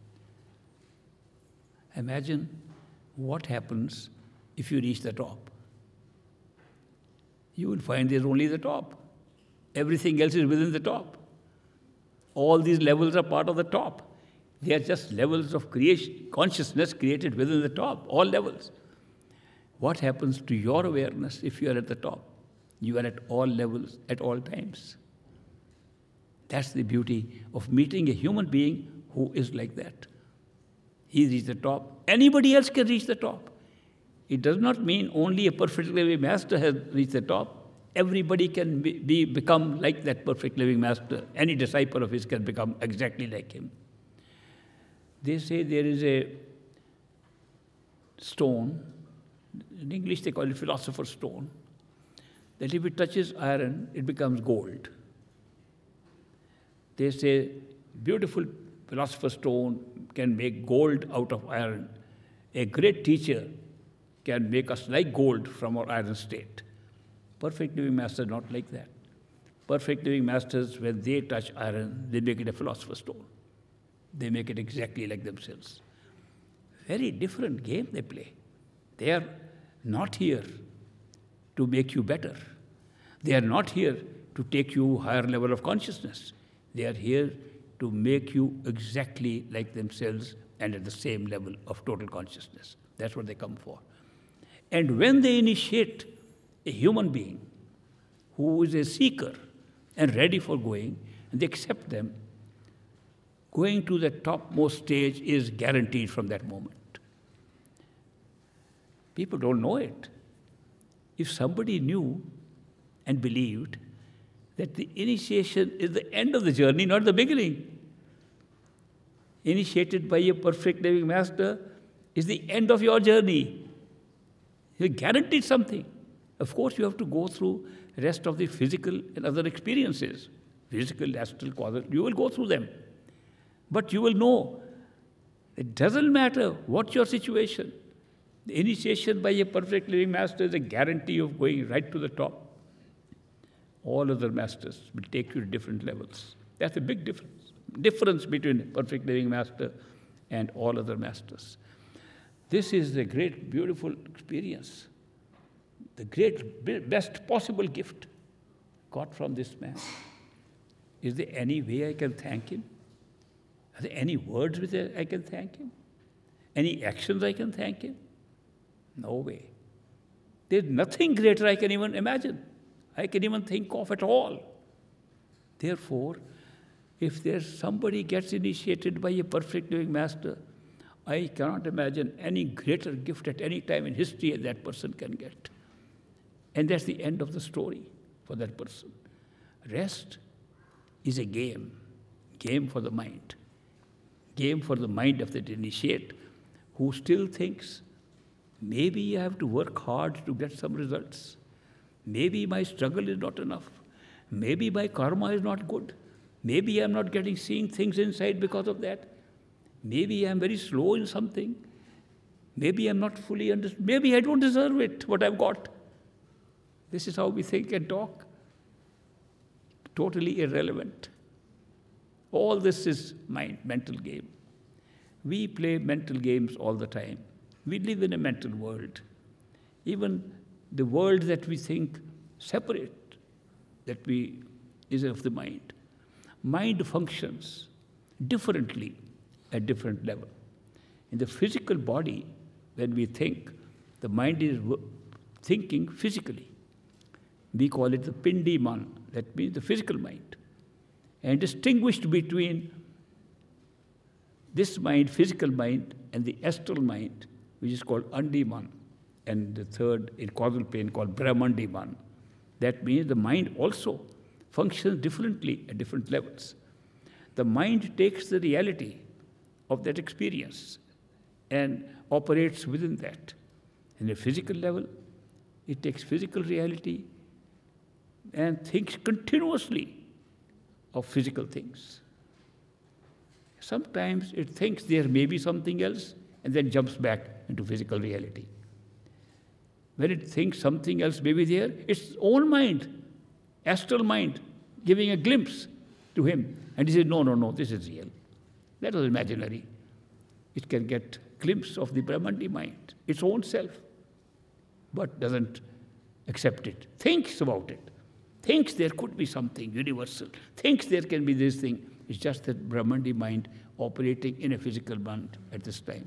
Imagine what happens if you reach the top. You will find there's only the top. Everything else is within the top. All these levels are part of the top. They are just levels of creation, consciousness created within the top, all levels. What happens to your awareness if you are at the top? You are at all levels, at all times. That's the beauty of meeting a human being who is like that. He reached the top. Anybody else can reach the top. It does not mean only a perfect living master has reached the top. Everybody can become like that perfect living master. Any disciple of his can become exactly like him. They say there is a stone, in English they call it philosopher's stone, that if it touches iron, it becomes gold. They say beautiful philosopher's stone can make gold out of iron. A great teacher can make us like gold from our iron state. Perfect living masters not like that. Perfect living masters, when they touch iron, they make it a philosopher's stone. They make it exactly like themselves. Very different game they play. They are not here to make you better. They are not here to take you higher level of consciousness. They are here to make you exactly like themselves and at the same level of total consciousness. That's what they come for. And when they initiate a human being who is a seeker and ready for going, and they accept them, going to the topmost stage is guaranteed from that moment. People don't know it. If somebody knew and believed that the initiation is the end of the journey, not the beginning. Initiated by a perfect living master is the end of your journey. You're guaranteed something. Of course, you have to go through the rest of the physical and other experiences. Physical, astral, causal, you will go through them. But you will know it doesn't matter what your situation. The initiation by a perfect living master is a guarantee of going right to the top. All other masters will take you to different levels. That's a big difference. Difference between a perfect living master and all other masters. This is the great, beautiful experience. The great, best possible gift got from this man. Is there any way I can thank him? Are there any words with which I can thank him? Any actions I can thank him? No way. There's nothing greater I can even imagine. I can even think of at all. Therefore, if there's somebody gets initiated by a perfect living master, I cannot imagine any greater gift at any time in history that person can get. And that's the end of the story for that person. Rest is a game for the mind. Game for the mind of that initiate who still thinks, maybe I have to work hard to get some results. Maybe my struggle is not enough. Maybe my karma is not good. Maybe I'm not seeing things inside because of that. Maybe I'm very slow in something. Maybe I'm not fully understood. Maybe I don't deserve it, what I've got. This is how we think and talk. Totally irrelevant. All this is mental game. We play mental games all the time. We live in a mental world. Even the world that we think separate, is of the mind. Mind functions differently at different level. In the physical body, when we think, the mind is thinking physically. We call it the pindi man, that means the physical mind. And distinguished between this mind, physical mind, and the astral mind, which is called andi man, and the third in causal plane called brahmandi man. That means the mind also functions differently at different levels. The mind takes the reality of that experience and operates within that. In a physical level, it takes physical reality and thinks continuously of physical things. Sometimes it thinks there may be something else and then jumps back into physical reality. When it thinks something else may be there, its own mind, astral mind, giving a glimpse to him. And he says, no, this is real. That was imaginary. It can get a glimpse of the Brahmandi mind, its own self, but doesn't accept it, thinks about it, thinks there could be something universal, thinks there can be this thing. It's just that Brahmandi mind operating in a physical mind at this time.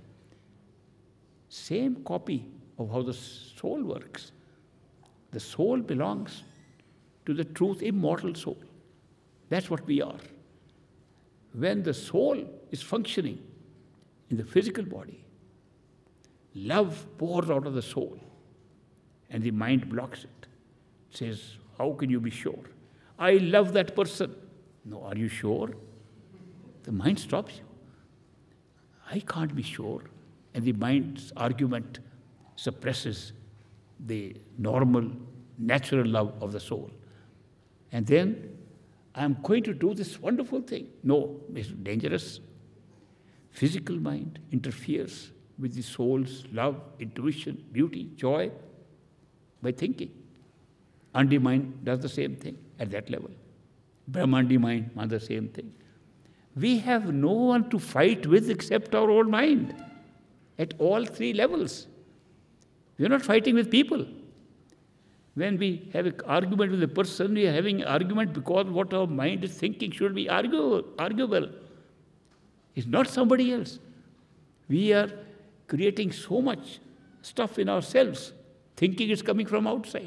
Same copy of how the soul works. The soul belongs to the truth, immortal soul. That's what we are. When the soul is functioning in the physical body, love pours out of the soul and the mind blocks it. It says, how can you be sure? I love that person. No, are you sure? The mind stops you. I can't be sure. And the mind's argument suppresses the normal, natural love of the soul. And then, I'm going to do this wonderful thing. No, it's dangerous. Physical mind interferes with the soul's love, intuition, beauty, joy by thinking. Andi mind does the same thing at that level. Brahmandi mind does the same thing. We have no one to fight with except our own mind at all three levels. We are not fighting with people. When we have an argument with a person, we are having an argument because what our mind is thinking should be arguable. It's not somebody else. We are creating so much stuff in ourselves, thinking it's coming from outside.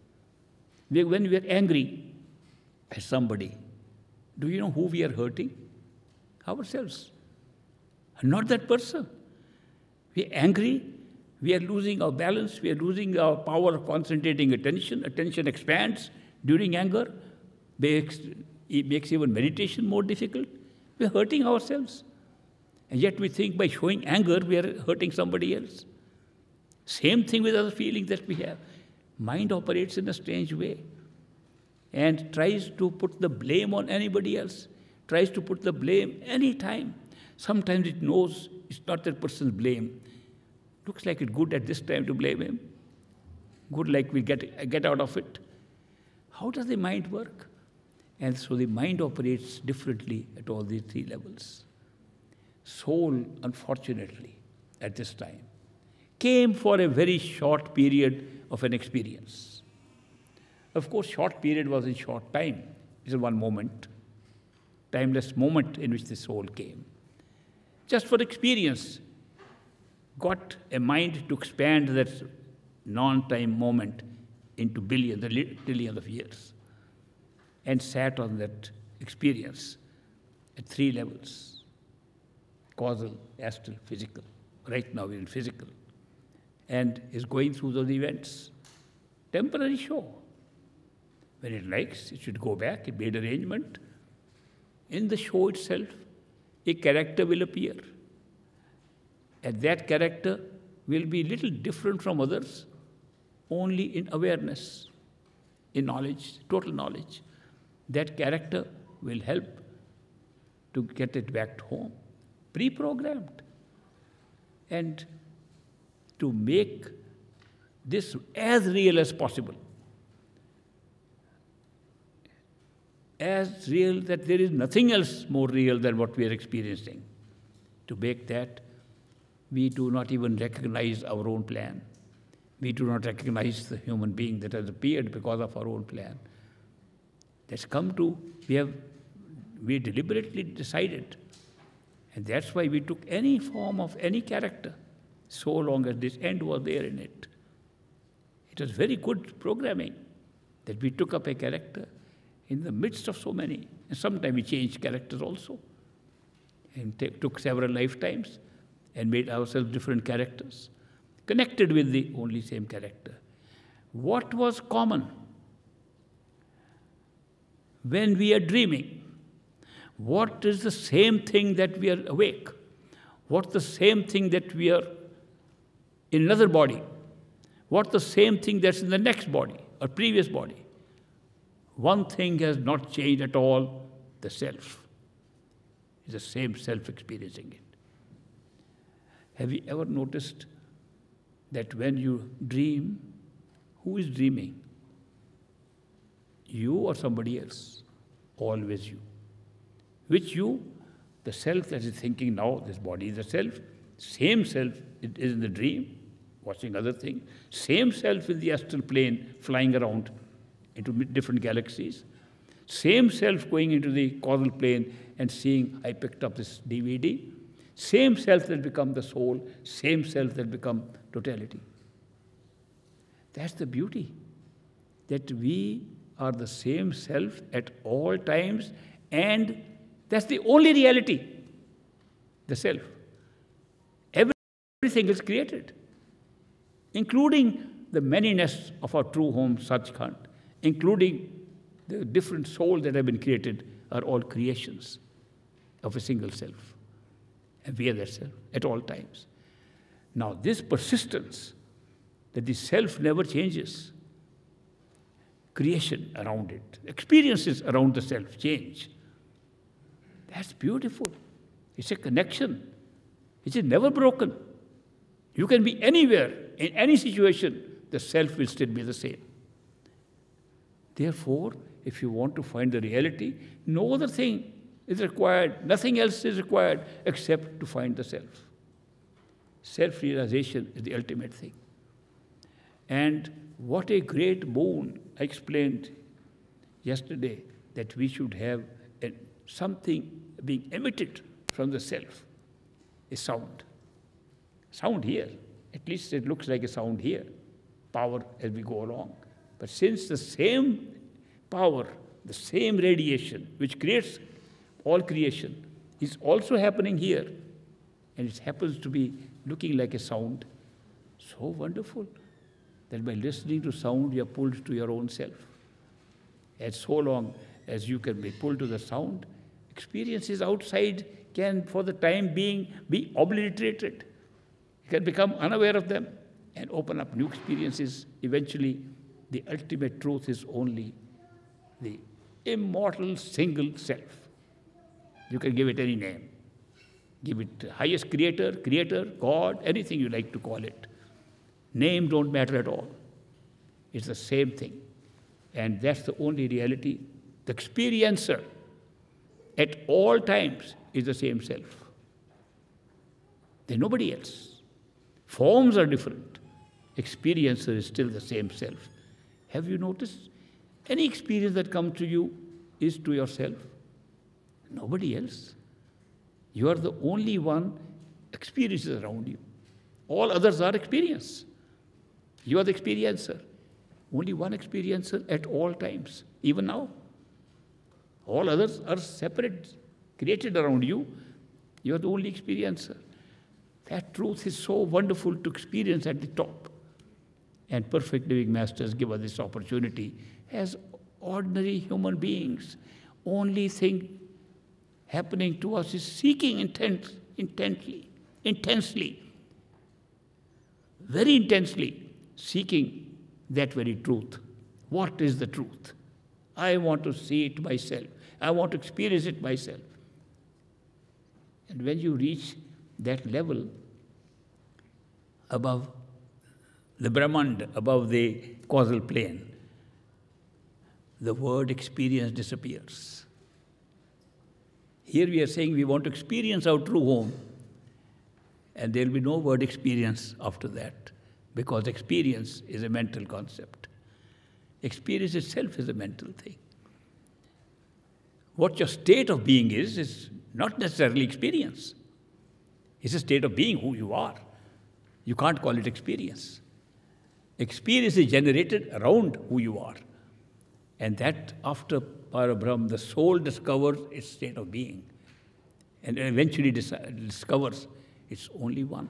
When we are angry at somebody, do you know who we are hurting? Ourselves. Not that person. We are angry. We are losing our balance. We are losing our power of concentrating attention. Attention expands during anger. It makes even meditation more difficult. We are hurting ourselves. And yet we think by showing anger, we are hurting somebody else. Same thing with other feelings that we have. Mind operates in a strange way and tries to put the blame on anybody else, tries to put the blame any time. Sometimes it knows it's not that person's blame. Looks like it's good at this time to blame him. Good like we get out of it. How does the mind work? And so the mind operates differently at all these three levels. Soul, unfortunately, at this time, came for a very short period of an experience. Of course, short period was in short time. It is one moment, timeless moment in which the soul came. Just for experience, got a mind to expand that non-time moment into billions, trillions of years, and sat on that experience at three levels: causal, astral, physical. Right now we're in physical. And is going through those events. Temporary show. When it likes, it should go back. It made arrangement. In the show itself, a character will appear. And that character will be little different from others, only in awareness. in knowledge, total knowledge. That character will help to get it back home, pre-programmed. And to make this as real as possible. As real that there is nothing else more real than what we are experiencing. To make that, we do not even recognize our own plan. We do not recognize the human being that has appeared because of our own plan. That's come to, we deliberately decided. And that's why we took any form of any character, so long as this end was there in it. It was very good programming that we took up a character in the midst of so many. And sometimes we changed characters also. And took several lifetimes and made ourselves different characters, connected with the only same character. What was common when we are dreaming? What is the same thing that we are awake? What's the same thing that we are in another body? What's the same thing that's in the next body or previous body? One thing has not changed at all, the self. It's the same self experiencing it. Have you ever noticed that when you dream, who is dreaming? You or somebody else? Always you. Which you? The self that is thinking now, this body is the self. Same self it is in the dream, watching other things. Same self in the astral plane, flying around into different galaxies. Same self going into the causal plane and seeing, I picked up this DVD. Same self that become the soul, same self that become totality. That's the beauty, that we are the same self at all times, and that's the only reality, the self. Everything is created, including the manyness of our true home, Sachkhand, including the different souls that have been created, are all creations of a single self. And we are that self at all times. Now, this persistence, that the self never changes, creation around it, experiences around the self change. That's beautiful. It's a connection. It is never broken. You can be anywhere, in any situation, the self will still be the same. Therefore, if you want to find the reality, no other thing is required, nothing else is required except to find the self. Self-realization is the ultimate thing. And what a great boon, I explained yesterday, that we should have something being emitted from the self, a sound. Sound here, at least it looks like a sound here, power as we go along. But since the same power, the same radiation which creates all creation is also happening here, and it happens to be looking like a sound, so wonderful that by listening to sound you are pulled to your own self. And so long as you can be pulled to the sound, experiences outside can for the time being be obliterated. You can become unaware of them and open up new experiences. Eventually, the ultimate truth is only the immortal single self. You can give it any name. Give it highest creator, God, anything you like to call it. Name don't matter at all. It's the same thing. And that's the only reality. The experiencer at all times is the same self. There's nobody else. Forms are different. Experiencer is still the same self. Have you noticed? Any experience that comes to you is to yourself. Nobody else. You are the only one experiences around you. All others are experience. You are the experiencer. Only one experiencer at all times, even now. All others are separate, created around you. You are the only experiencer. That truth is so wonderful to experience at the top. And perfect living masters give us this opportunity as ordinary human beings. Only thing happening to us is seeking intensely, very intensely, seeking that very truth What is the truth? I want to see it myself. I want to experience it myself. And when you reach that level, above the Brahmand, above the causal plane, the word experience disappears. Here we are saying we want to experience our true home, and there will be no word experience after that, because experience is a mental concept. Experience itself is a mental thing. What your state of being is not necessarily experience. It's a state of being who you are. You can't call it experience. Experience is generated around who you are. And that after Parabrahm, the soul discovers its state of being and eventually discovers it's only one.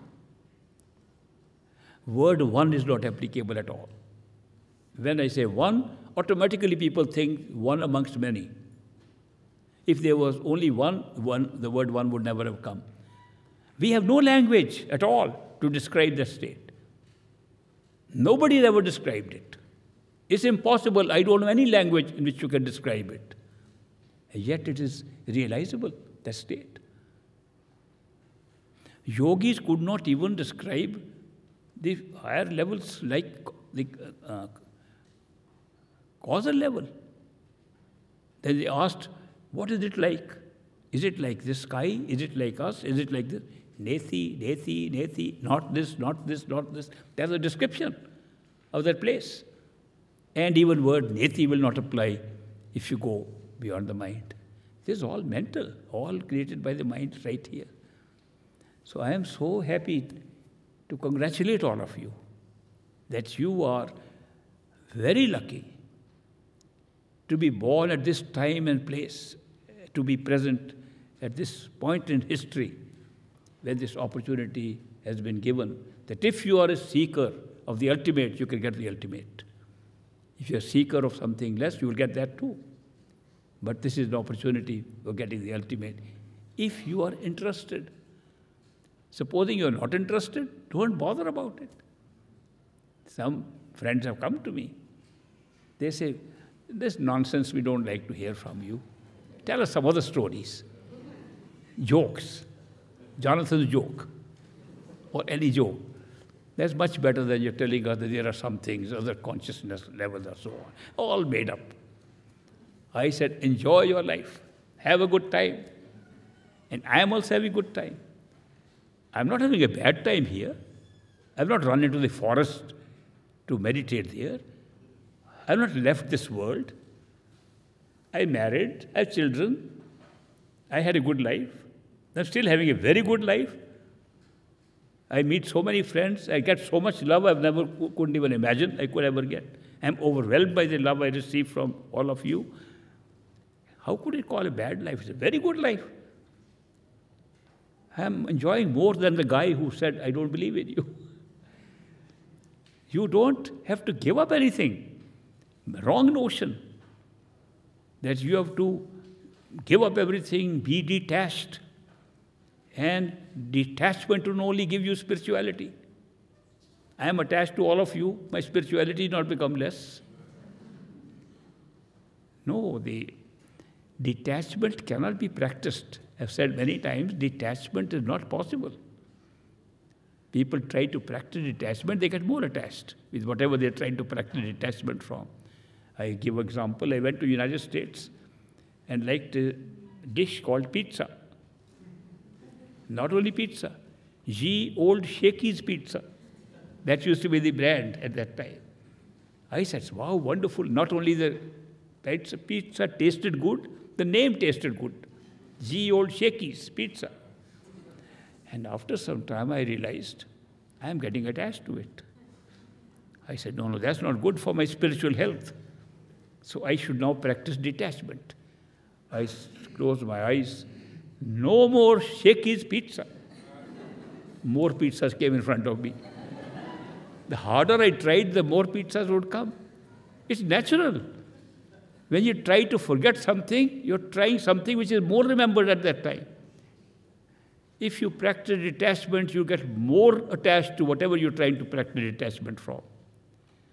Word one is not applicable at all. When I say one, automatically people think one amongst many. If there was only one, the word one would never have come. We have no language at all to describe that state. Nobody has ever described it. It's impossible. I don't know any language in which you can describe it. And yet it is realizable, that state. Yogis could not even describe the higher levels like the causal level. Then they asked, what is it like? Is it like this sky? Is it like us? Is it like this? Nethi, nethi, nethi, not this, not this, not this. There's a description of that place. And even word nethi will not apply if you go beyond the mind. This is all mental, all created by the mind right here. So I am so happy to congratulate all of you that you are very lucky to be born at this time and place, to be present at this point in history when this opportunity has been given, that if you are a seeker of the ultimate, you can get the ultimate. If you're a seeker of something less, you will get that too. But this is the opportunity for getting the ultimate. If you are interested, supposing you're not interested, don't bother about it. Some friends have come to me. They say, this nonsense we don't like to hear from you. Tell us some other stories. Jokes. Jonathan's joke. Or any joke. That's much better than you're telling us that there are some things, other consciousness levels and so on. All made up. I said, enjoy your life. Have a good time. And I am also having a good time. I'm not having a bad time here. I've not run into the forest to meditate there. I've not left this world. I married, I have children. I had a good life. I'm still having a very good life. I meet so many friends. I get so much love couldn't even imagine I could ever get. I'm overwhelmed by the love I receive from all of you. How could it call a bad life? It's a very good life. I'm enjoying more than the guy who said, I don't believe in you. You don't have to give up anything. Wrong notion that you have to give up everything, be detached. And detachment will only give you spirituality. I am attached to all of you. My spirituality not become less. No, the detachment cannot be practiced. I've said many times, detachment is not possible. People try to practice detachment, they get more attached with whatever they're trying to practice detachment from. I give an example. I went to the United States and liked a dish called pizza. Not only pizza, Old Shakey's Pizza. That used to be the brand at that time. I said, wow, wonderful. Not only the pizza tasted good, the name tasted good. Old Shakey's Pizza. And after some time, I realized I am getting attached to it. I said, no, that's not good for my spiritual health. So I should now practice detachment. I closed my eyes. No more Shakey's Pizza. More pizzas came in front of me. The harder I tried, the more pizzas would come. It's natural. When you try to forget something, you're trying something which is more remembered at that time. If you practice detachment, you get more attached to whatever you're trying to practice detachment from.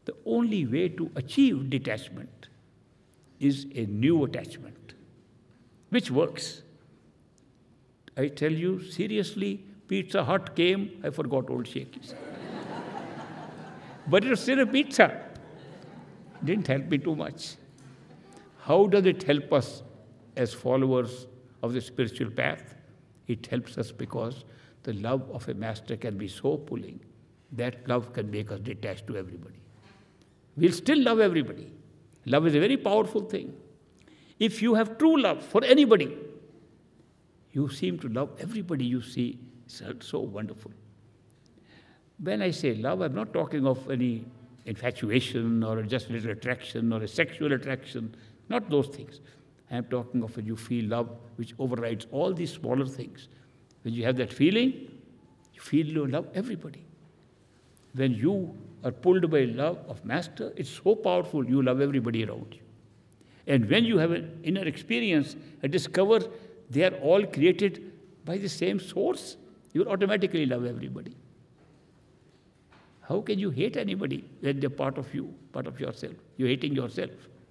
The only way to achieve detachment is a new attachment, which works. I tell you seriously, Pizza Hut came, I forgot old Shakey's. But it was still a pizza. Didn't help me too much. How does it help us as followers of the spiritual path? It helps us because the love of a master can be so pulling that love can make us detached to everybody. We'll still love everybody. Love is a very powerful thing. If you have true love for anybody, you seem to love everybody you see. It's so wonderful. When I say love, I'm not talking of any infatuation or just a little attraction or a sexual attraction, not those things. I'm talking of when you feel love which overrides all these smaller things. When you have that feeling, you feel you love everybody. When you are pulled by love of Master, it's so powerful, you love everybody around you. And when you have an inner experience and discover they are all created by the same source, you will automatically love everybody. How can you hate anybody when they're part of you, part of yourself? You're hating yourself.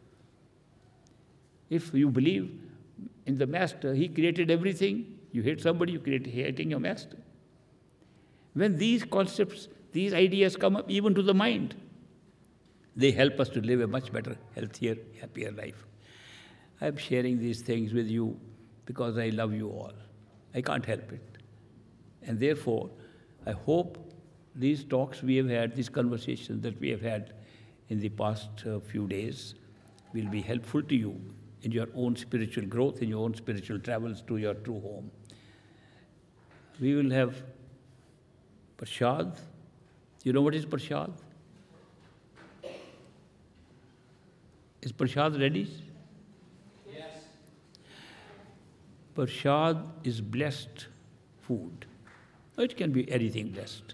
If you believe in the Master, he created everything, you hate somebody, you're hating your Master. When these concepts, these ideas come up even to the mind, they help us to live a much better, healthier, happier life. I'm sharing these things with you because I love you all. I can't help it. And therefore, I hope these talks we have had, these conversations that we have had in the past few days will be helpful to you in your own spiritual growth, in your own spiritual travels to your true home. We will have Prashad. You know what is Prashad? Is Prashad ready? Yes. Prashad is blessed food. It can be anything blessed.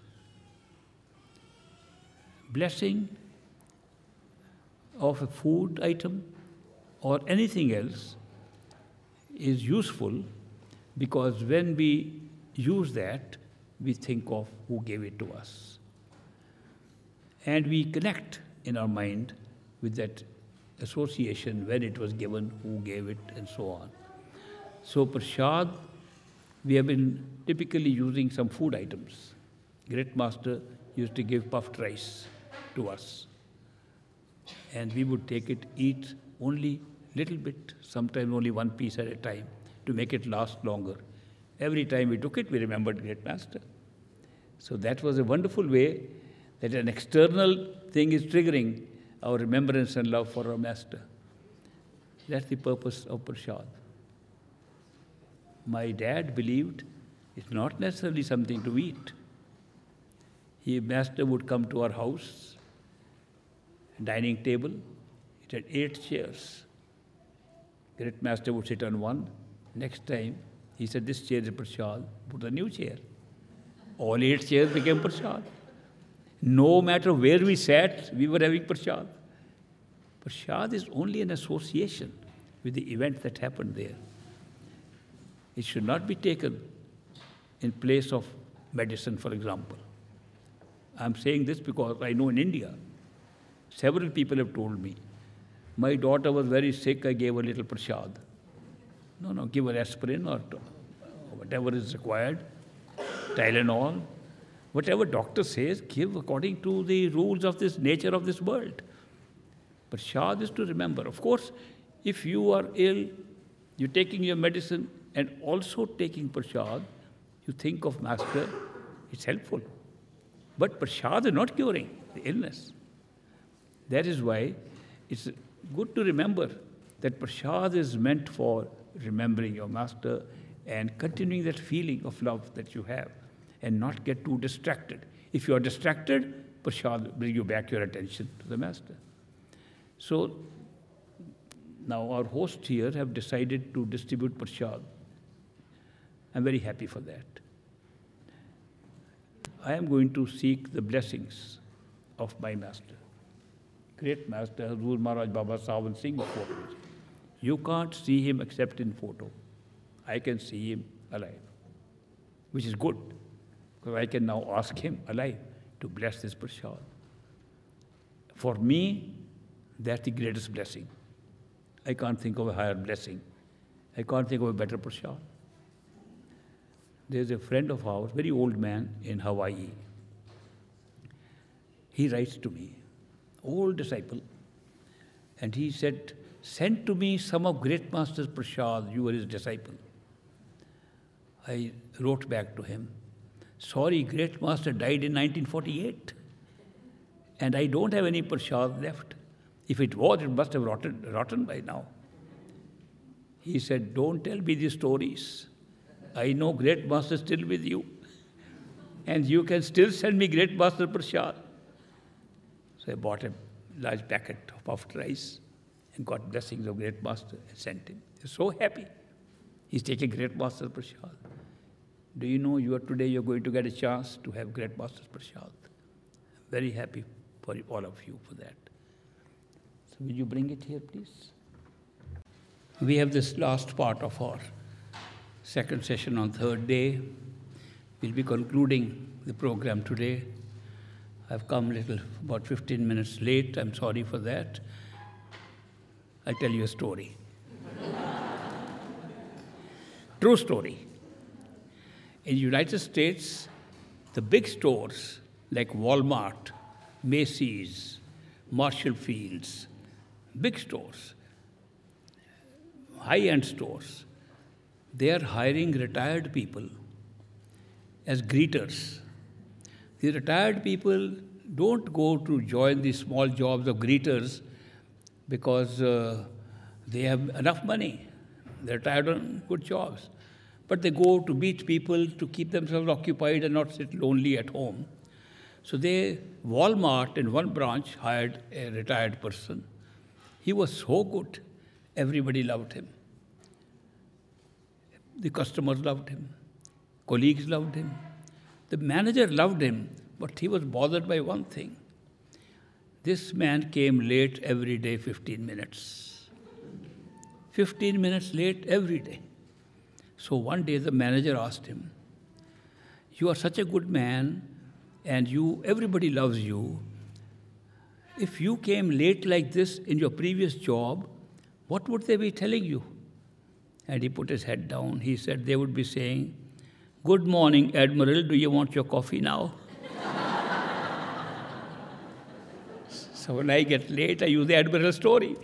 Blessing of a food item or anything else is useful because when we use that, we think of who gave it to us. And we connect in our mind with that association, when it was given, who gave it, and so on. So Prashad, we have been typically using some food items. Great Master used to give puffed rice to us. And we would take it, eat only little bit, sometimes only one piece at a time, to make it last longer. Every time we took it, we remembered Great Master. So that was a wonderful way that an external thing is triggering our remembrance and love for our Master. That's the purpose of Prashad. My dad believed it's not necessarily something to eat. Master would come to our house, dining table, it had 8 chairs. Great Master would sit on one. Next time, he said, this chair is Prashad, put a new chair. All 8 chairs became Prashad. No matter where we sat, we were having Prashad. Prashad is only an association with the event that happened there. It should not be taken in place of medicine, for example. I'm saying this because I know in India, several people have told me, my daughter was very sick, I gave her a little Prashad. No, give her aspirin or whatever is required, Tylenol. Whatever doctor says, give according to the rules of this nature of this world. Prashad is to remember. Of course, if you are ill, you're taking your medicine and also taking Prashad, you think of Master, it's helpful. But Prashad is not curing the illness. That is why it's good to remember that Prashad is meant for remembering your Master and continuing that feeling of love that you have and not get too distracted. If you are distracted, Prashad will bring you back your attention to the Master. So now our hosts here have decided to distribute Prashad. I'm very happy for that. I am going to seek the blessings of my Master. Great Master, Hazur Maharaj Baba Sahib in Singapore. You can't see him except in photo. I can see him alive, which is good, because I can now ask him alive to bless this Prashad. For me, that's the greatest blessing. I can't think of a higher blessing. I can't think of a better prasad. There's a friend of ours, very old man in Hawaii. He writes to me, old disciple, and he said, send to me some of Great Master's prasad, you were his disciple. I wrote back to him, sorry, Great Master died in 1948, and I don't have any prasad left. If it was, it must have rotten by now. He said, don't tell me these stories. I know Great Master is still with you, and you can still send me Great Master prasad. So I bought a large packet of puffed rice and got blessings of Great Master and sent him. He was so happy. He's taking Great Master's prasad. Do you know today you're going to get a chance to have Great Master's prasad? I'm very happy for all of you for that. So will you bring it here, please? We have this last part of our second session on third day. We'll be concluding the program today. I've come about 15 minutes late. I'm sorry for that. I'll tell you a story. True story. In the United States, the big stores like Walmart, Macy's, Marshall Fields, big stores, high-end stores, they are hiring retired people as greeters. The retired people don't go to join the small jobs of greeters because they have enough money. They're retired on good jobs. But they go to meet people to keep themselves occupied and not sit lonely at home. So Walmart in one branch hired a retired person. He was so good, everybody loved him. The customers loved him. Colleagues loved him. The manager loved him, but he was bothered by one thing. This man came late every day, 15 minutes. 15 minutes late every day. So one day the manager asked him, you are such a good man and everybody loves you. If you came late like this in your previous job, what would they be telling you? And he put his head down. He said, they would be saying, good morning, Admiral, do you want your coffee now? So when I get late, I use the Admiral story.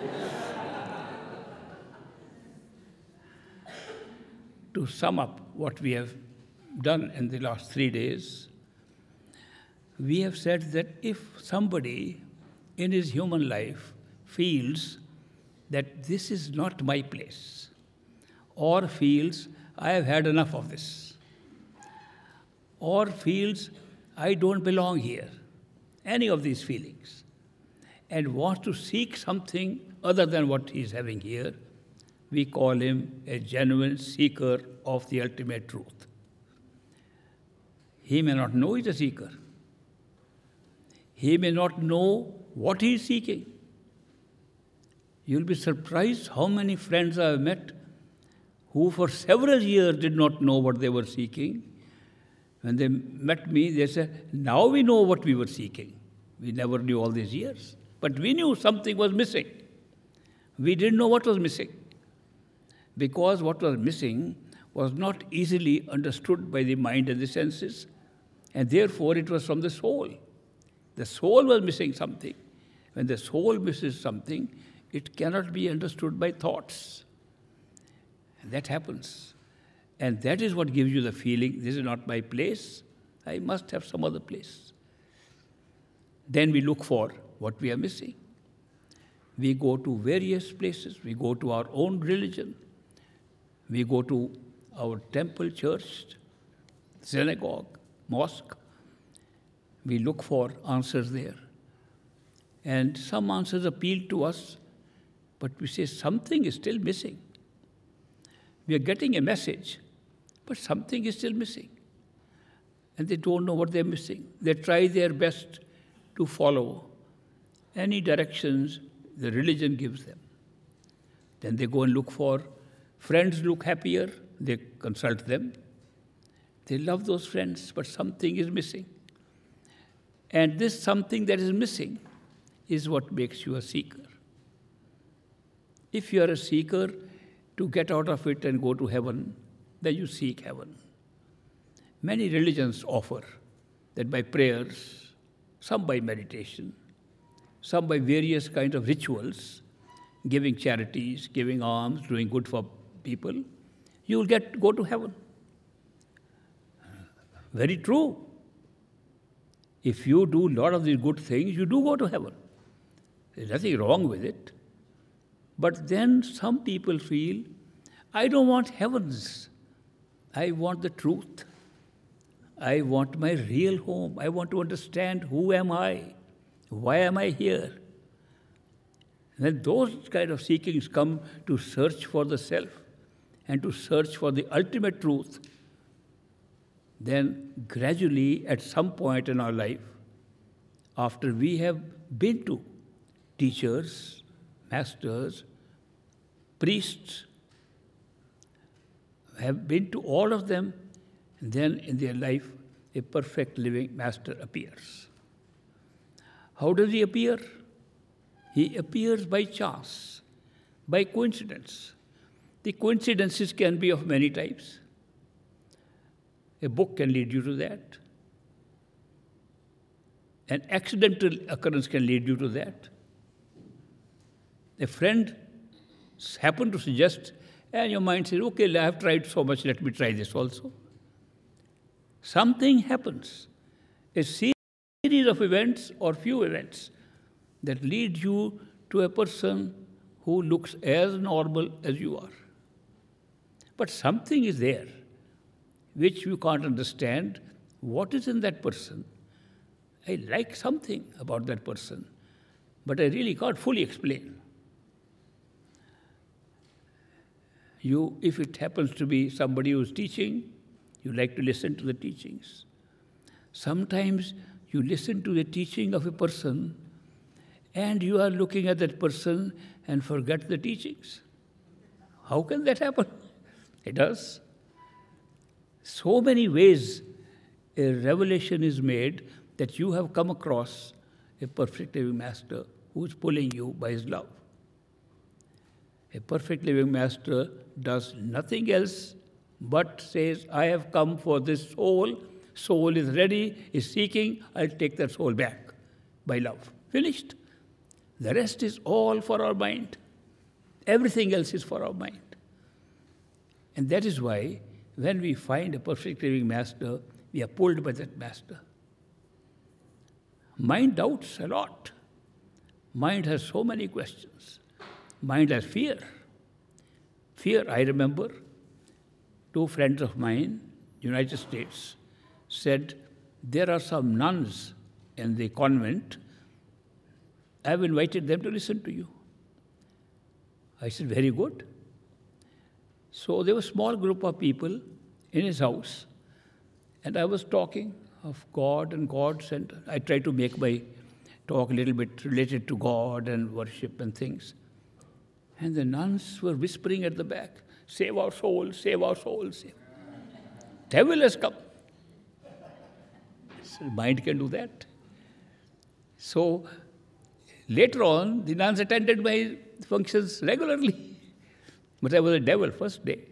To sum up what we have done in the last 3 days, we have said that if somebody in his human life feels that this is not my place, or feels I have had enough of this, or feels I don't belong here, any of these feelings, and wants to seek something other than what he is having here, we call him a genuine seeker of the ultimate truth. He may not know he's a seeker. He may not know what he is seeking. You'll be surprised how many friends I have met who for several years did not know what they were seeking. When they met me, they said, now we know what we were seeking. We never knew all these years. But we knew something was missing. We didn't know what was missing. Because what was missing was not easily understood by the mind and the senses, and therefore it was from the soul. The soul was missing something. When the soul misses something, it cannot be understood by thoughts. And that happens. And that is what gives you the feeling, this is not my place, I must have some other place. Then we look for what we are missing. We go to various places. We go to our own religion. We go to our temple, church, synagogue, mosque. We look for answers there. And some answers appeal to us, but we say something is still missing. We are getting a message, but something is still missing. And they don't know what they're missing. They try their best to follow any directions the religion gives them. Then they go and look for friends look happier, they consult them. They love those friends, but something is missing. And this something that is missing is what makes you a seeker. If you are a seeker to get out of it and go to heaven, then you seek heaven. Many religions offer that by prayers, some by meditation, some by various kinds of rituals, giving charities, giving alms, doing good for people, you will go to heaven. Very true. If you do a lot of these good things, you do go to heaven. There's nothing wrong with it. But then some people feel, I don't want heavens. I want the truth. I want my real home. I want to understand who am I? Why am I here? When those kind of seekings come to search for the self and to search for the ultimate truth, then gradually at some point in our life, after we have been to teachers, masters, priests, have been to all of them, and then in their life a perfect living master appears. How does he appear? He appears by chance, by coincidence. The coincidences can be of many types. A book can lead you to that. An accidental occurrence can lead you to that. A friend happened to suggest, and your mind says, okay, I have tried so much, let me try this also. Something happens, a series of events or few events that lead you to a person who looks as normal as you are. But something is there which you can't understand. What is in that person? I like something about that person, but I really can't fully explain. If it happens to be somebody who's teaching, you like to listen to the teachings. Sometimes you listen to the teaching of a person and you are looking at that person and forget the teachings. How can that happen? It does. So many ways a revelation is made that you have come across a perfect living master who is pulling you by his love. A perfect living master does nothing else but says, I have come for this soul. Soul is ready, is seeking. I'll take that soul back by love. Finished. The rest is all for our mind. Everything else is for our mind. And that is why when we find a perfect living master, we are pulled by that master. Mind doubts a lot. Mind has so many questions. Mind has fear. Fear, I remember, two friends of mine, United States, said, there are some nuns in the convent. I have invited them to listen to you. I said, very good. So there was a small group of people in his house, and I was talking of God and God's, and I tried to make my talk a little bit related to God and worship and things. And the nuns were whispering at the back, save our souls, save our souls. Devil has come. So mind can do that. So later on, the nuns attended my functions regularly. But I was a devil first day.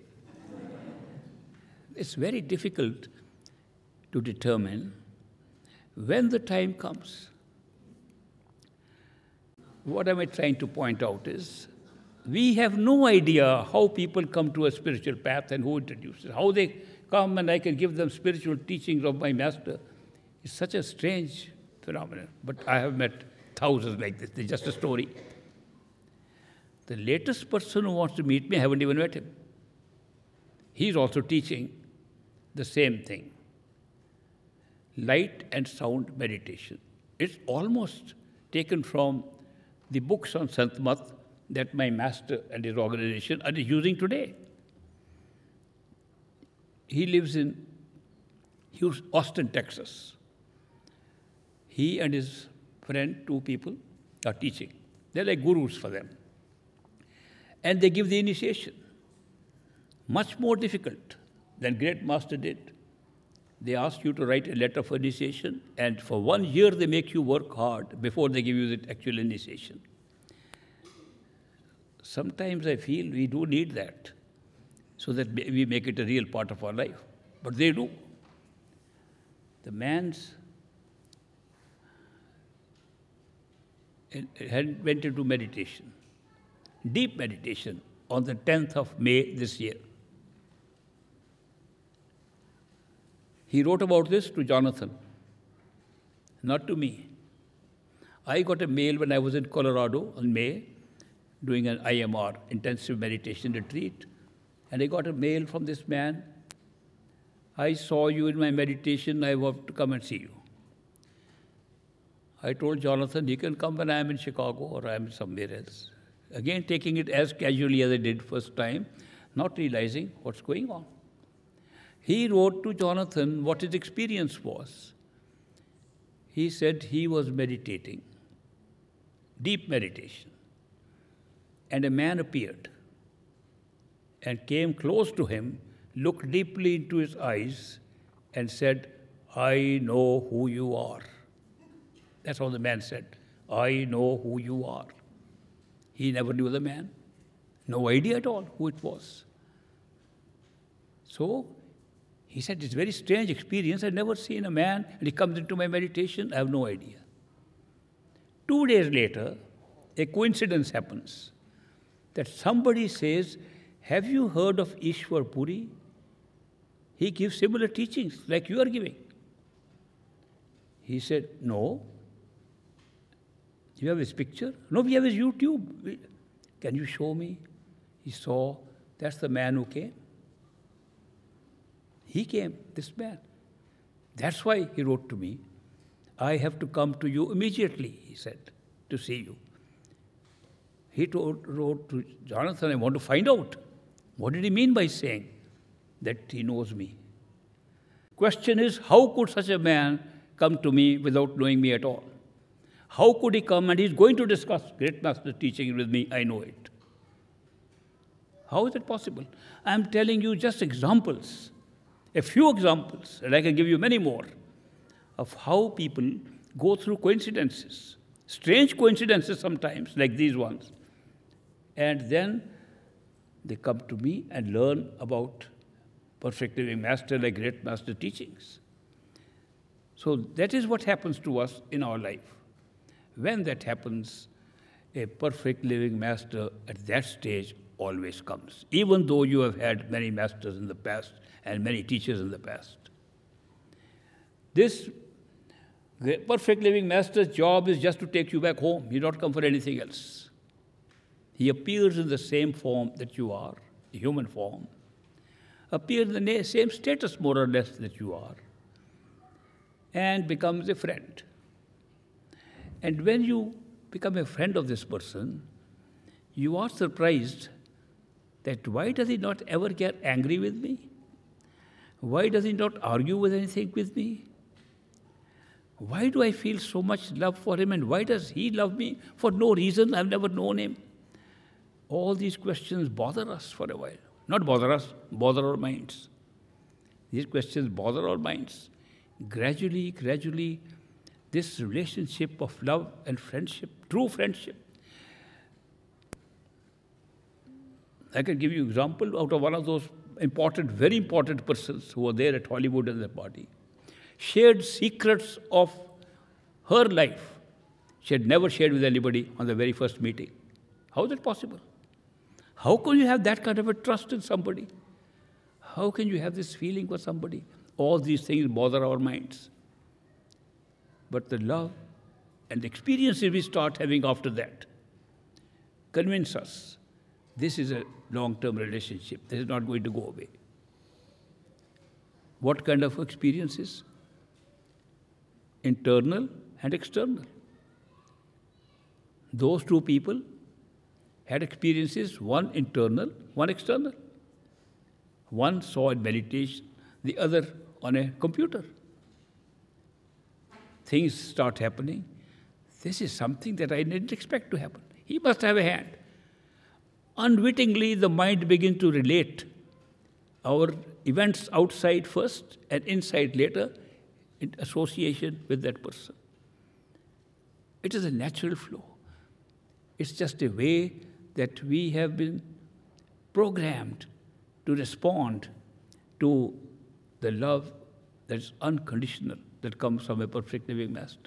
It's very difficult to determine when the time comes. What am I trying to point out is, we have no idea how people come to a spiritual path and who introduces. How they come and I can give them spiritual teachings of my master. It's such a strange phenomenon. But I have met thousands like this. It's just a story. The latest person who wants to meet me, I haven't even met him. He's also teaching the same thing. Light and sound meditation. It's almost taken from the books on Sant Mat that my master and his organization are using today. He lives in Austin, Texas. He and his friend, two people, are teaching. They're like gurus for them. And they give the initiation. Much more difficult than great master did. They ask you to write a letter for initiation, and for 1 year they make you work hard before they give you the actual initiation. Sometimes I feel we do need that, so that we make it a real part of our life. But they do. The man's went into meditation, deep meditation, on the 10th of May this year. He wrote about this to Jonathan, not to me. I got a mail when I was in Colorado in May, doing an IMR, intensive meditation retreat, and I got a mail from this man. I saw you in my meditation, I want to come and see you. I told Jonathan, he can come when I am in Chicago or I am somewhere else. Again, taking it as casually as I did first time, not realizing what's going on. He wrote to Jonathan what his experience was. He said he was meditating, deep meditation. And a man appeared and came close to him, looked deeply into his eyes, and said, "I know who you are." That's all the man said. "I know who you are." He never knew the man. No idea at all who it was. So he said, "It's a very strange experience. I've never seen a man, and he comes into my meditation. I have no idea." 2 days later, a coincidence happens that somebody says, "Have you heard of Ishwar Puri? He gives similar teachings like you are giving." He said, "No." "You have his picture?" "No, we have his YouTube." "Can you show me?" He saw, that's the man who came. He came, this man. That's why he wrote to me, "I have to come to you immediately," he said, "to see you." He wrote to Jonathan, "I want to find out. What did he mean by saying that he knows me?" Question is, how could such a man come to me without knowing me at all? How could he come and he's going to discuss great master teaching with me? I know it. How is it possible? I'm telling you just examples, a few examples, and I can give you many more, of how people go through coincidences, strange coincidences sometimes, like these ones. And then they come to me and learn about perfect living master, like great master teachings. So that is what happens to us in our life. When that happens, a perfect living master at that stage always comes, even though you have had many masters in the past and many teachers in the past. This perfect living master's job is just to take you back home. He not come for anything else. He appears in the same form that you are, the human form, appears in the same status, more or less, that you are, and becomes a friend. And when you become a friend of this person, you are surprised that why does he not ever get angry with me? Why does he not argue with anything with me? Why do I feel so much love for him, and why does he love me for no reason? I've never known him. All these questions bother us for a while. Not bother us, bother our minds. These questions bother our minds. Gradually, this relationship of love and friendship, true friendship. I can give you an example out of one of those important, very important persons who were there at Hollywood at the party. Shared secrets of her life she had never shared with anybody on the very first meeting. How is it possible? How can you have that kind of a trust in somebody? How can you have this feeling for somebody? All these things bother our minds. But the love and the experiences we start having after that convince us this is a long-term relationship. This is not going to go away. What kind of experiences? Internal and external. Those two people had experiences, one internal, one external. One saw in meditation, the other on a computer. Things start happening. This is something that I didn't expect to happen. He must have a hand. Unwittingly, the mind begins to relate our events outside first and inside later in association with that person. It is a natural flow. It's just a way that we have been programmed to respond to the love that is unconditional, that comes from a perfect living Master.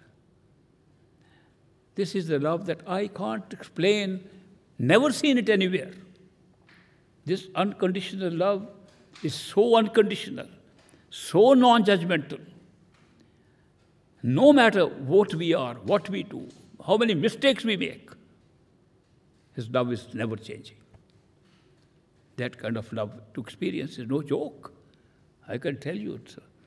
This is the love that I can't explain, never seen it anywhere. This unconditional love is so unconditional, so non-judgmental. No matter what we are, what we do, how many mistakes we make, His love is never changing. That kind of love to experience is no joke. I can tell you,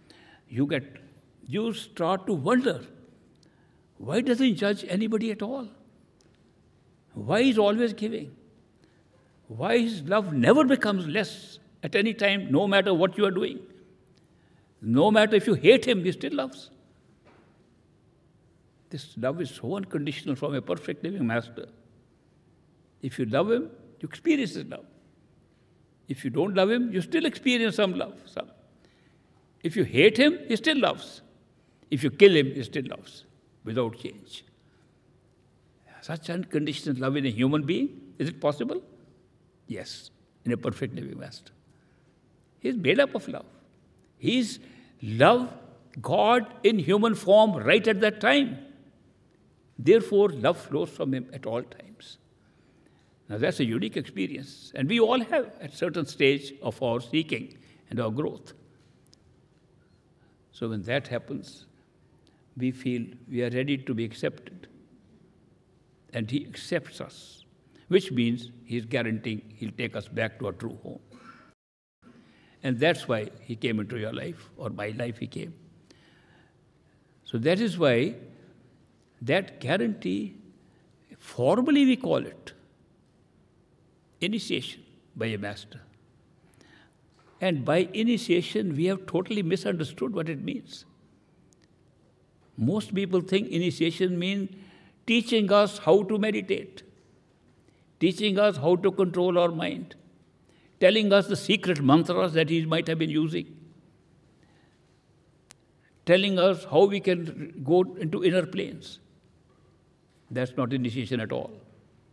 you start to wonder, why doesn't He judge anybody at all? Why He's always giving? Why His love never becomes less at any time, no matter what you are doing? No matter if you hate Him, He still loves. This love is so unconditional from a perfect living Master. If you love Him, you experience His love. If you don't love Him, you still experience some love. If you hate Him, He still loves. If you kill Him, He still loves, without change. Such unconditional love in a human being, is it possible? Yes, in a perfect living Master. He is made up of love. He is love, God in human form right at that time. Therefore, love flows from Him at all times. Now, that's a unique experience, and we all have at certain stage of our seeking and our growth. So when that happens, we feel we are ready to be accepted. And He accepts us, which means He is guaranteeing He'll take us back to our true home. And that's why He came into your life, or my life He came. So that is why that guarantee, formally we call it initiation by a Master. And by initiation, we have totally misunderstood what it means. Most people think initiation means teaching us how to meditate, teaching us how to control our mind, telling us the secret mantras that he might have been using, telling us how we can go into inner planes. That's not initiation at all.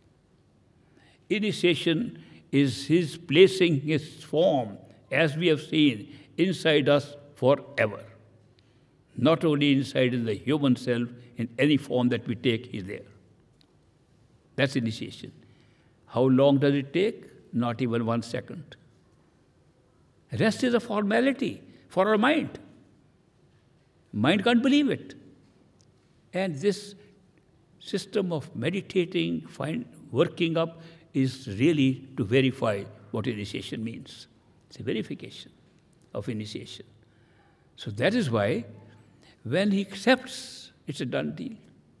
Initiation is his placing his form, as we have seen, inside us forever. Not only inside in the human self, in any form that we take, he's there. That's initiation. How long does it take? Not even 1 second. Rest is a formality for our mind. Mind can't believe it. And this system of meditating, working up, is really to verify what initiation means. It's a verification of initiation. So that is why when he accepts, it's a done deal.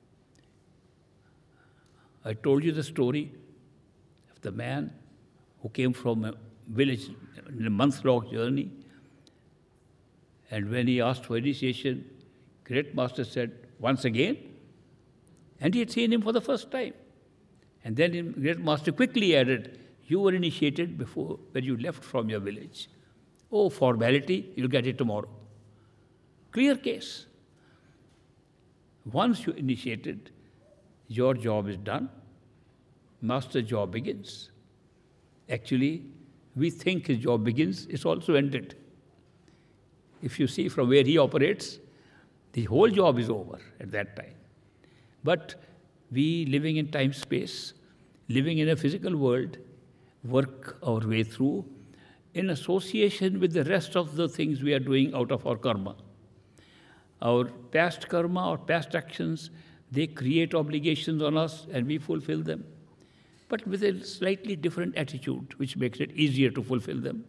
I told you the story of the man who came from a village in a month-long journey. And when he asked for initiation, Great Master said, once again? And he had seen him for the first time. And then Great Master quickly added, you were initiated before when you left from your village. Oh, formality, you'll get it tomorrow. Clear case. Once you're initiated, your job is done. Master's job begins. Actually, we think his job begins, it's also ended. If you see from where he operates, the whole job is over at that time. But we, living in time-space, living in a physical world, work our way through in association with the rest of the things we are doing out of our karma. Our past karma, our past actions, they create obligations on us and we fulfill them, but with a slightly different attitude, which makes it easier to fulfill them.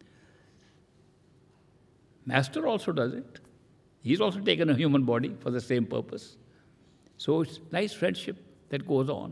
Master also does it. He's also taken a human body for the same purpose. So it's nice friendship that goes on.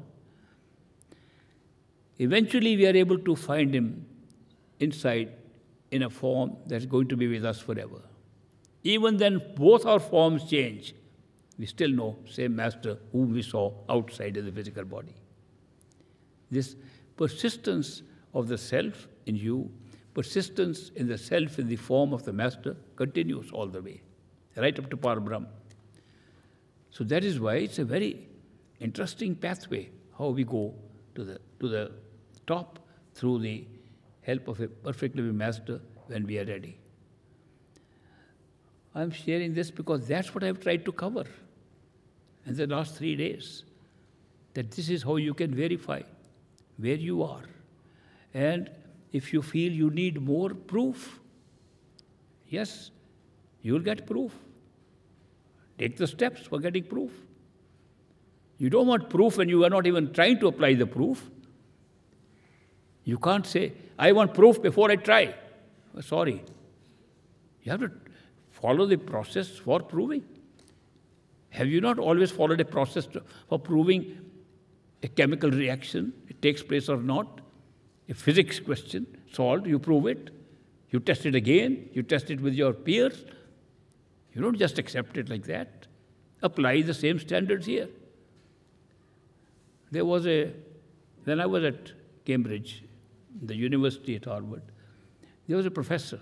Eventually, we are able to find him inside in a form that's going to be with us forever. Even then, both our forms change. We still know same Master whom we saw outside of the physical body. This persistence of the self in you persistence in the self in the form of the master continues all the way, right up to Parabrahm. So that is why it's a very interesting pathway, how we go to the top through the help of a perfect living master when we are ready. I'm sharing this because that's what I've tried to cover in the last 3 days, that this is how you can verify where you are. And if you feel you need more proof, yes, you'll get proof. Take the steps for getting proof. You don't want proof when you are not even trying to apply the proof. You can't say, I want proof before I try. Sorry. You have to follow the process for proving. Have you not always followed a process for proving a chemical reaction, it takes place or not? A physics question solved, you prove it. You test it again, you test it with your peers. You don't just accept it like that. Apply the same standards here. There was when I was at Cambridge, the university at Harvard, there was a professor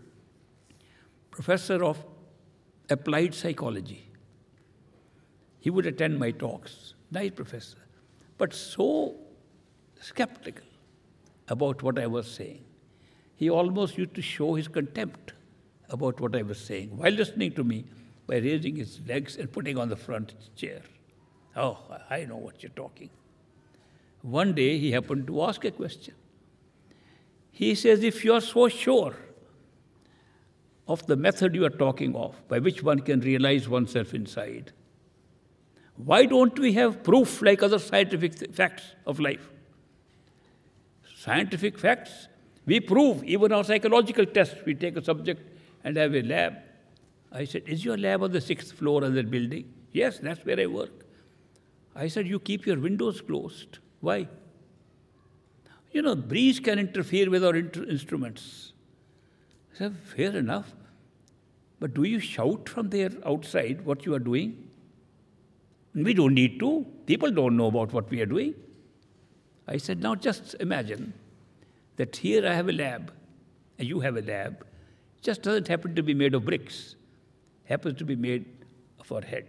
of applied psychology. He would attend my talks, nice professor, but so skeptical about what I was saying. He almost used to show his contempt about what I was saying while listening to me by raising his legs and putting on the front chair. Oh, I know what you're talking. One day he happened to ask a question. He says, if you are so sure of the method you are talking of, by which one can realize oneself inside, why don't we have proof like other scientific facts of life? Scientific facts, we prove, even our psychological tests, we take a subject and have a lab. I said, is your lab on the 6th floor of that building? Yes, that's where I work. I said, you keep your windows closed. Why? You know, breeze can interfere with our instruments. I said, fair enough. But do you shout from there outside what you are doing? We don't need to. People don't know about what we are doing. I said, now just imagine that here I have a lab, and you have a lab. It just doesn't happen to be made of bricks. It happens to be made of our head.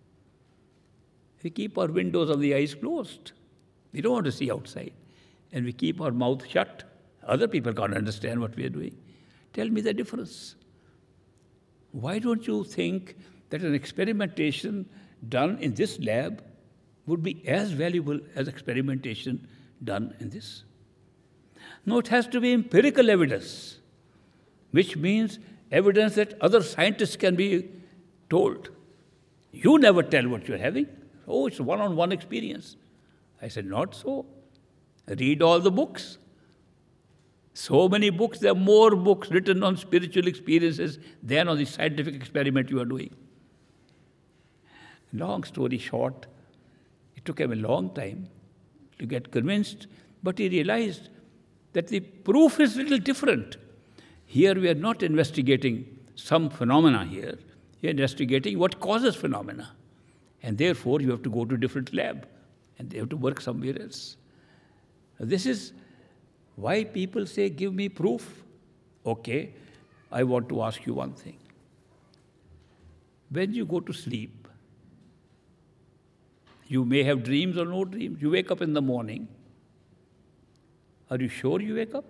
We keep our windows of the eyes closed. We don't want to see outside. And we keep our mouth shut. Other people can't understand what we are doing. Tell me the difference. Why don't you think that an experimentation done in this lab would be as valuable as experimentation done in this? No, it has to be empirical evidence, which means evidence that other scientists can be told. You never tell what you're having. Oh, it's a one-on-one experience. I said, not so. Read all the books. So many books, there are more books written on spiritual experiences than on the scientific experiment you are doing. Long story short, it took him a long time to get convinced, but he realized that the proof is a little different. Here we are not investigating some phenomena here. We are investigating what causes phenomena. And therefore, you have to go to a different lab, and they have to work somewhere else. This is why people say, give me proof. Okay, I want to ask you one thing. When you go to sleep, you may have dreams or no dreams. You wake up in the morning. Are you sure you wake up?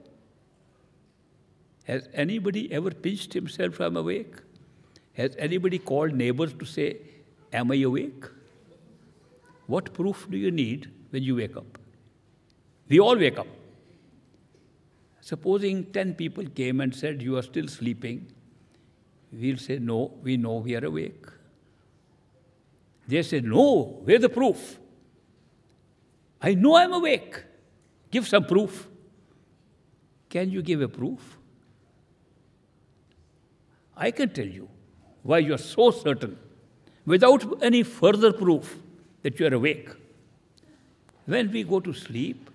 Has anybody ever pinched himself, I'm awake? Has anybody called neighbors to say, am I awake? What proof do you need when you wake up? We all wake up. Supposing 10 people came and said, you are still sleeping, we'll say, no, we know we are awake. They say, no, where's the proof? I know I'm awake. Give some proof. Can you give a proof? I can tell you why you are so certain, without any further proof, that you are awake. When we go to sleep,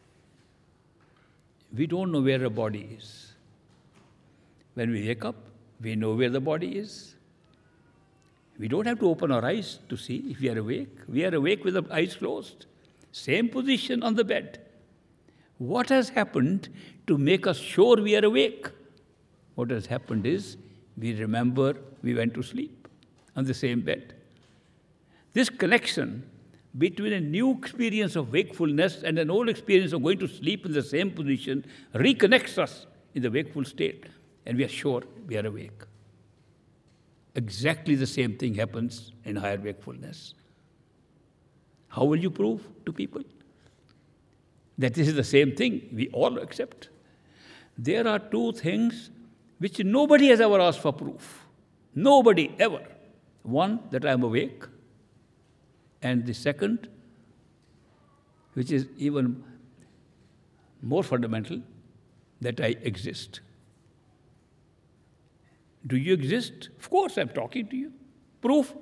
we don't know where our body is. When we wake up, we know where the body is. We don't have to open our eyes to see if we are awake. We are awake with the eyes closed. Same position on the bed. What has happened to make us sure we are awake? What has happened is we remember we went to sleep on the same bed. This connection between a new experience of wakefulness and an old experience of going to sleep in the same position reconnects us in the wakeful state, and we are sure we are awake. Exactly the same thing happens in higher wakefulness. How will you prove to people that this is the same thing? We all accept. There are two things which nobody has ever asked for proof. Nobody ever. One, that I am awake. And the second, which is even more fundamental, that I exist. Do you exist? Of course, I'm talking to you. Proof.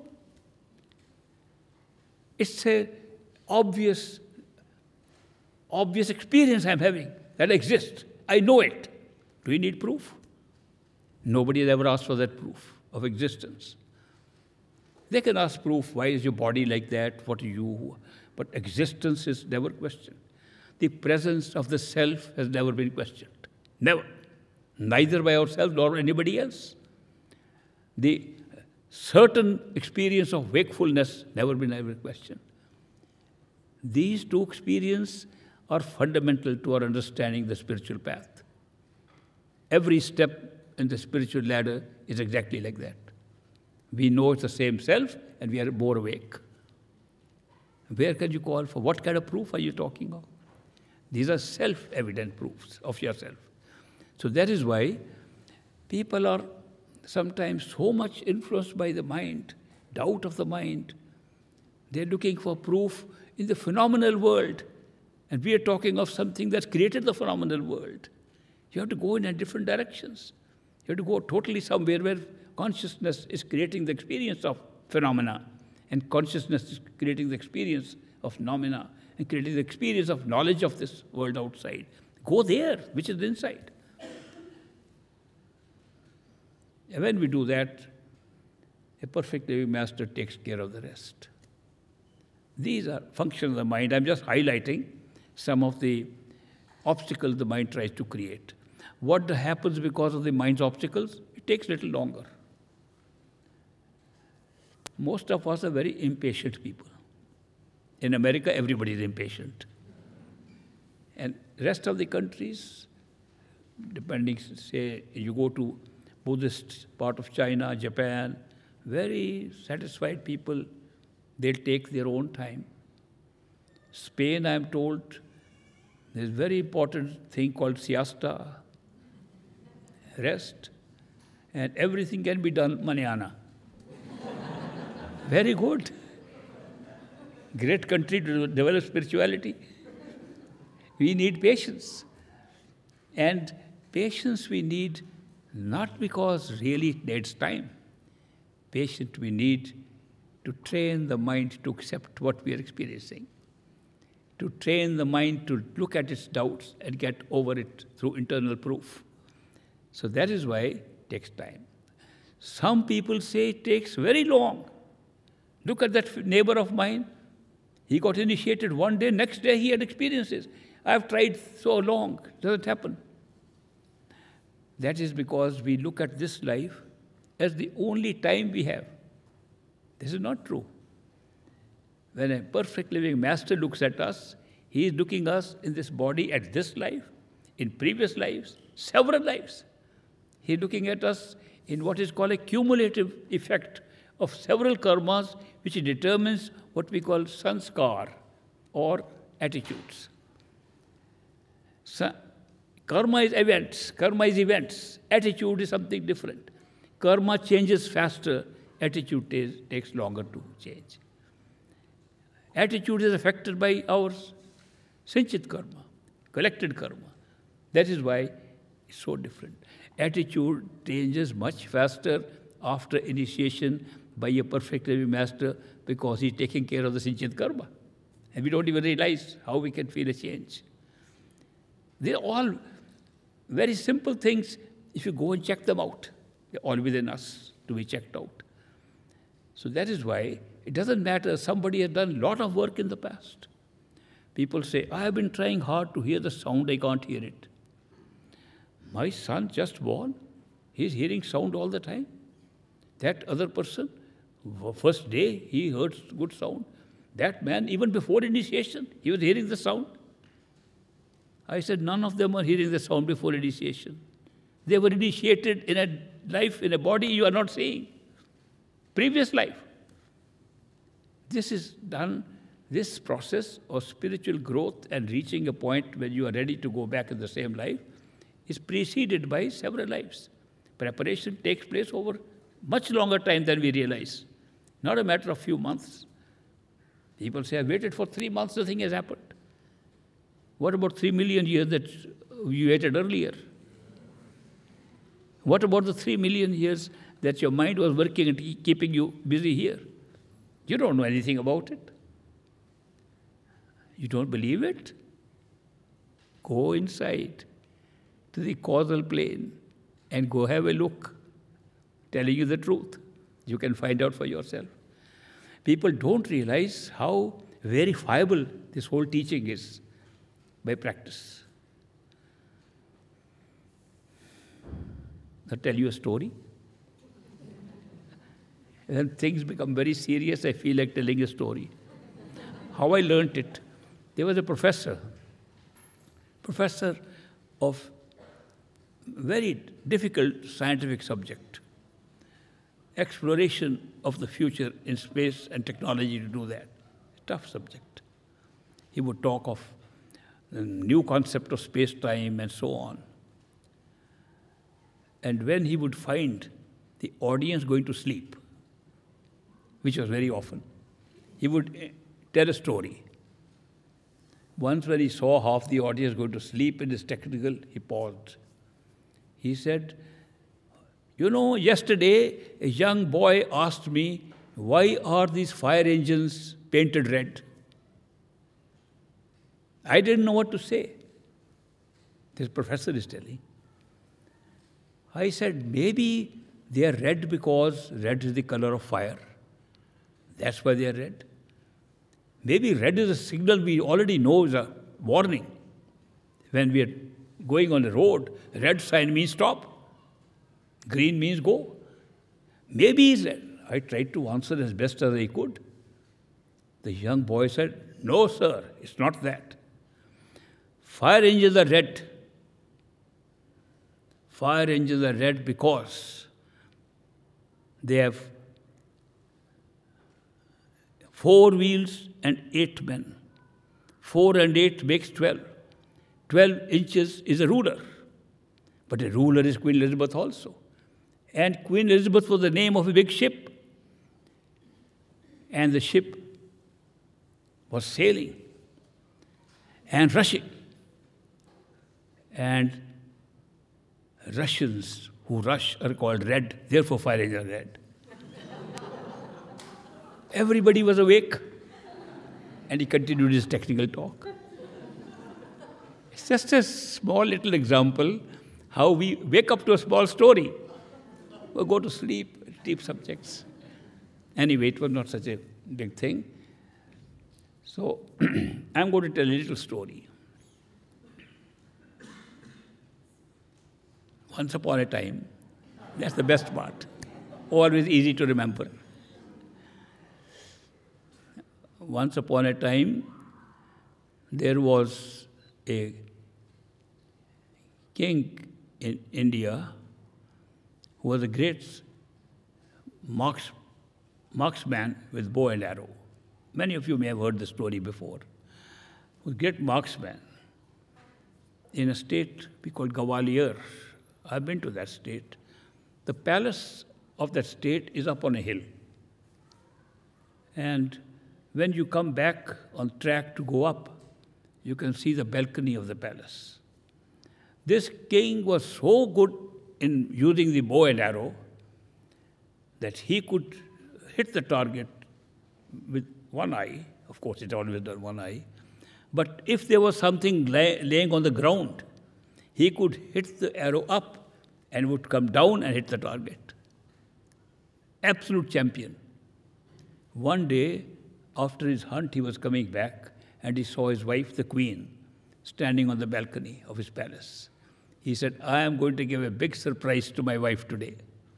It's an obvious experience I'm having that I exist. I know it. Do you need proof? Nobody has ever asked for that proof of existence. They can ask proof, why is your body like that, what are you? But existence is never questioned. The presence of the self has never been questioned. Never. Neither by ourselves nor anybody else. The certain experience of wakefulness never been ever questioned. These two experiences are fundamental to our understanding the spiritual path. Every step in the spiritual ladder is exactly like that. We know it's the same self, and we are more awake. Where can you call for? What kind of proof are you talking of? These are self-evident proofs of yourself. So that is why people are sometimes so much influenced by the mind, doubt of the mind. They're looking for proof in the phenomenal world, and we are talking of something that's created the phenomenal world. You have to go in different directions. You have to go totally somewhere where consciousness is creating the experience of phenomena, and consciousness is creating the experience of phenomena, and creating the experience of knowledge of this world outside. Go there, which is inside. And when we do that, a perfect living master takes care of the rest. These are functions of the mind. I'm just highlighting some of the obstacles the mind tries to create. What happens because of the mind's obstacles? It takes a little longer. Most of us are very impatient people. In America, everybody is impatient. And rest of the countries, depending, say, you go to Buddhist part of China, Japan, very satisfied people, they'll take their own time. Spain, I'm told, there's a very important thing called siesta, rest, and everything can be done mañana. Very good. Great country to develop spirituality. We need patience. And patience we need not because really it needs time. Patience we need to train the mind to accept what we are experiencing, to train the mind to look at its doubts and get over it through internal proof. So that is why it takes time. Some people say it takes very long. Look at that neighbor of mine. He got initiated one day, next day he had experiences. I've tried so long, it doesn't happen. That is because we look at this life as the only time we have. This is not true. When a perfect living master looks at us, he is looking us in this body at this life, in previous lives, several lives. He is looking at us in what is called a cumulative effect of several karmas, which determines what we call sanskar, or attitudes. Karma is events. Karma is events. Attitude is something different. Karma changes faster. Attitude takes longer to change. Attitude is affected by our sinchit karma, collected karma. That is why it's so different. Attitude changes much faster after initiation by a perfect living master because he's taking care of the sinchit karma. And we don't even realize how we can feel a change. They're all very simple things if you go and check them out. They're all within us to be checked out. So that is why it doesn't matter somebody has done a lot of work in the past. People say, I have been trying hard to hear the sound, I can't hear it. My son just born, he's hearing sound all the time. That other person, first day, he heard good sound. That man, even before initiation, he was hearing the sound. I said, none of them are hearing the sound before initiation. They were initiated in a life, in a body you are not seeing. Previous life. This is done, this process of spiritual growth and reaching a point where you are ready to go back in the same life is preceded by several lives. Preparation takes place over much longer time than we realize. Not a matter of few months. People say, I waited for 3 months, nothing has happened. What about 3 million years that you waited earlier? What about the 3 million years that your mind was working and keeping you busy here? You don't know anything about it. You don't believe it? Go inside to the causal plane and go have a look, telling you the truth. You can find out for yourself. People don't realize how verifiable this whole teaching is by practice. I'll tell you a story. When things become very serious, I feel like telling a story. How I learnt it. There was a professor of very difficult scientific subject. Exploration of the future in space and technology to do that. Tough subject. He would talk of the new concept of space-time and so on. And when he would find the audience going to sleep, which was very often, he would tell a story. Once when he saw half the audience going to sleep in his technical, he paused. He said, you know, yesterday a young boy asked me, why are these fire engines painted red? I didn't know what to say. This professor is telling. I said, maybe they are red because red is the color of fire. That's why they are red. Maybe red is a signal we already know is a warning. When we are going on the road, red sign means stop. Green means go. Maybe it's red. I tried to answer as best as I could. The young boy said, no, sir, it's not that. Fire engines are red. Fire engines are red because they have 4 wheels and 8 men. 4 and 8 makes 12. 12 inches is a ruler. But a ruler is Queen Elizabeth also. And Queen Elizabeth was the name of a big ship. And the ship was sailing and rushing. And Russians who rush are called red, therefore fire engines are red. Everybody was awake. And he continued his technical talk. It's just a small little example how we wake up to a small story. Or go to sleep, deep subjects. Anyway, it was not such a big thing. So I'm going to tell a little story. Once upon a time, that's the best part. Always easy to remember. Once upon a time, there was a king in India who was a great marksman with bow and arrow. Many of you may have heard the story before. He was a great marksman in a state we call Gwalior. I've been to that state. The palace of that state is up on a hill. And when you come back on track to go up, you can see the balcony of the palace. This king was so good in using the bow and arrow that he could hit the target with one eye. Of course, it always done one eye. But if there was something laying on the ground, he could hit the arrow up and would come down and hit the target. Absolute champion. One day, after his hunt, he was coming back, and he saw his wife, the queen, standing on the balcony of his palace. He said, I am going to give a big surprise to my wife today.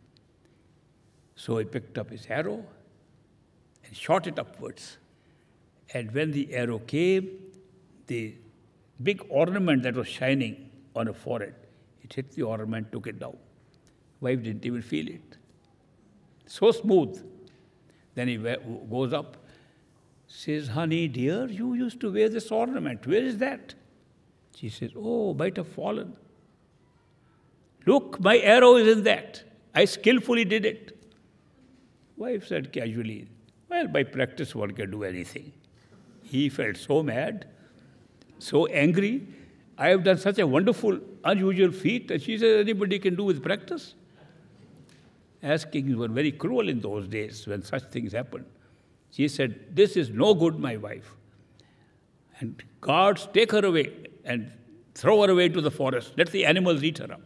So he picked up his arrow and shot it upwards. And when the arrow came, the big ornament that was shining on her forehead, it hit the ornament, took it down. Wife didn't even feel it. So smooth. Then he goes up, says, honey, dear, you used to wear this ornament. Where is that? She says, oh, might have fallen. Look, my arrow is in that. I skillfully did it. Wife said casually, well, by practice one can do anything. He felt so mad, so angry. I have done such a wonderful, unusual feat. And she said, anybody can do with practice. As kings were very cruel in those days when such things happened. She said, this is no good, my wife. And guards, take her away and throw her away to the forest. Let the animals eat her up.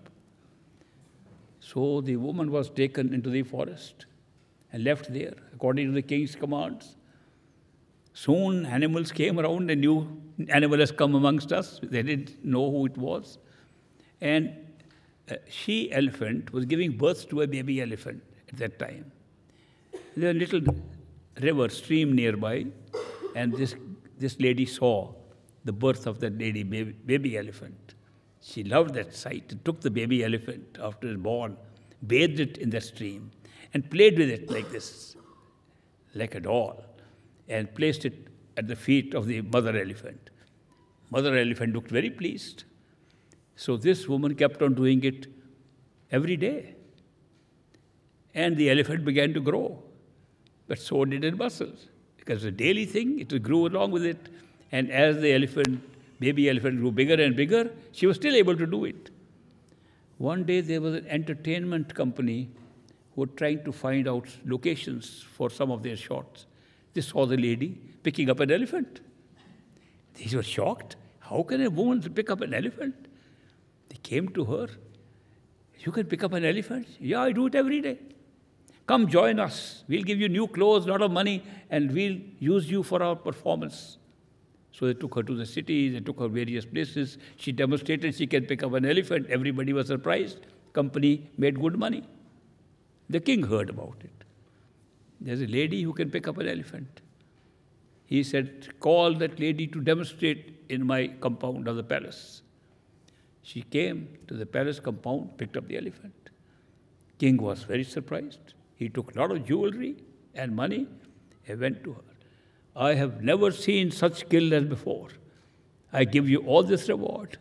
So the woman was taken into the forest and left there, according to the king's commands. Soon animals came around, a new animal has come amongst us. They didn't know who it was. And a she-elephant was giving birth to a baby elephant at that time. There was a little river, stream nearby, and this lady saw the birth of that baby elephant. She loved that sight and took the baby elephant after it was born, bathed it in that stream, and played with it like this, like a doll, and placed it at the feet of the mother elephant. Mother elephant looked very pleased. So this woman kept on doing it every day. And the elephant began to grow. But so did its muscles. Because it's a daily thing, it grew along with it. And as the baby elephant grew bigger and bigger, she was still able to do it. One day there was an entertainment company who were trying to find out locations for some of their shots. They saw the lady picking up an elephant. They were shocked. How can a woman pick up an elephant? They came to her. You can pick up an elephant? Yeah, I do it every day. Come join us. We'll give you new clothes, a lot of money, and we'll use you for our performance. So they took her to the city, they took her various places. She demonstrated she can pick up an elephant. Everybody was surprised. Company made good money. The king heard about it. There's a lady who can pick up an elephant. He said, call that lady to demonstrate in my compound of the palace. She came to the palace compound, picked up the elephant. King was very surprised. He took a lot of jewelry and money and went to her. I have never seen such skill as before. I give you all this reward.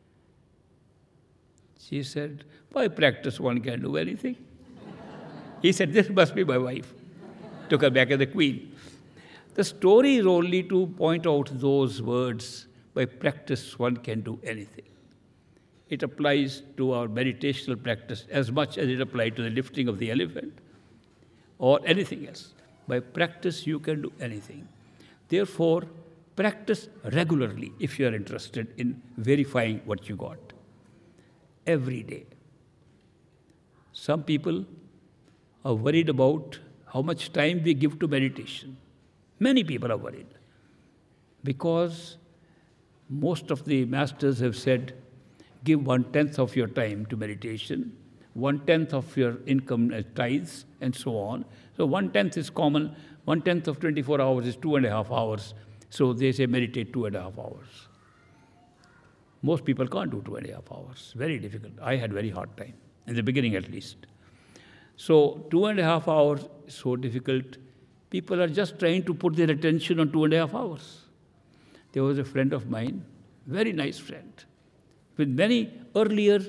She said, by practice one can do anything. He said, this must be my wife. Took her back as the queen. The story is only to point out those words, by practice one can do anything. It applies to our meditational practice as much as it applies to the lifting of the elephant or anything else. By practice you can do anything. Therefore, practice regularly if you are interested in verifying what you got. Every day. Some people are worried about how much time we give to meditation. Many people are worried because most of the masters have said, give 1/10 of your time to meditation, 1/10 of your income as tithes, and so on. So 1/10 is common. 1/10 of 24 hours is 2.5 hours. So they say meditate 2.5 hours. Most people can't do 2.5 hours. Very difficult. I had very hard time, in the beginning at least. So 2.5 hours is so difficult. People are just trying to put their attention on 2.5 hours. There was a friend of mine, very nice friend, with many earlier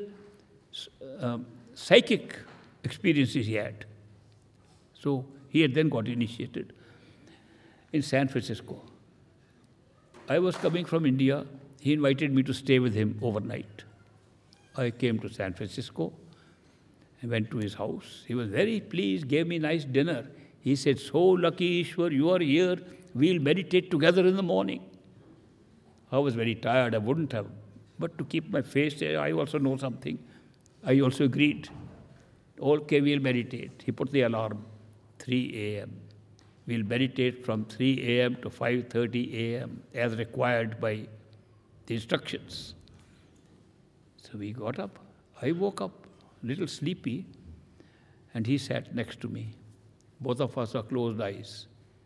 psychic experiences he had. So he had then got initiated in San Francisco. I was coming from India. He invited me to stay with him overnight. I came to San Francisco. I went to his house. He was very pleased, gave me a nice dinner. He said, so lucky, Ishwar, you are here. We'll meditate together in the morning. I was very tired. I wouldn't have. But to keep my face, I also know something. I also agreed. Okay, we'll meditate. He put the alarm, 3 a.m. we'll meditate from 3 a.m. to 5:30 a.m. as required by the instructions. So we got up. I woke up a little sleepy, and he sat next to me. Both of us are closed eyes.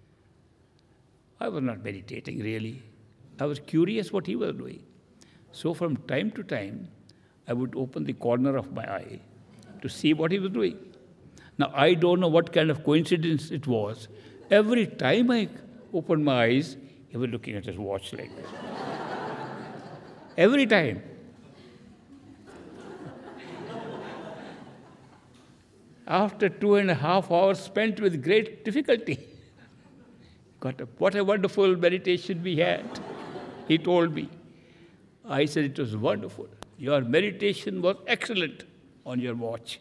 I was not meditating really. I was curious what he was doing. So from time to time, I would open the corner of my eye to see what he was doing. Now, I don't know what kind of coincidence it was. Every time I opened my eyes, he was looking at his watch like this. Every time. After 2.5 hours spent with great difficulty, got up. What a wonderful meditation we had, he told me. I said, it was wonderful. Your meditation was excellent on your watch.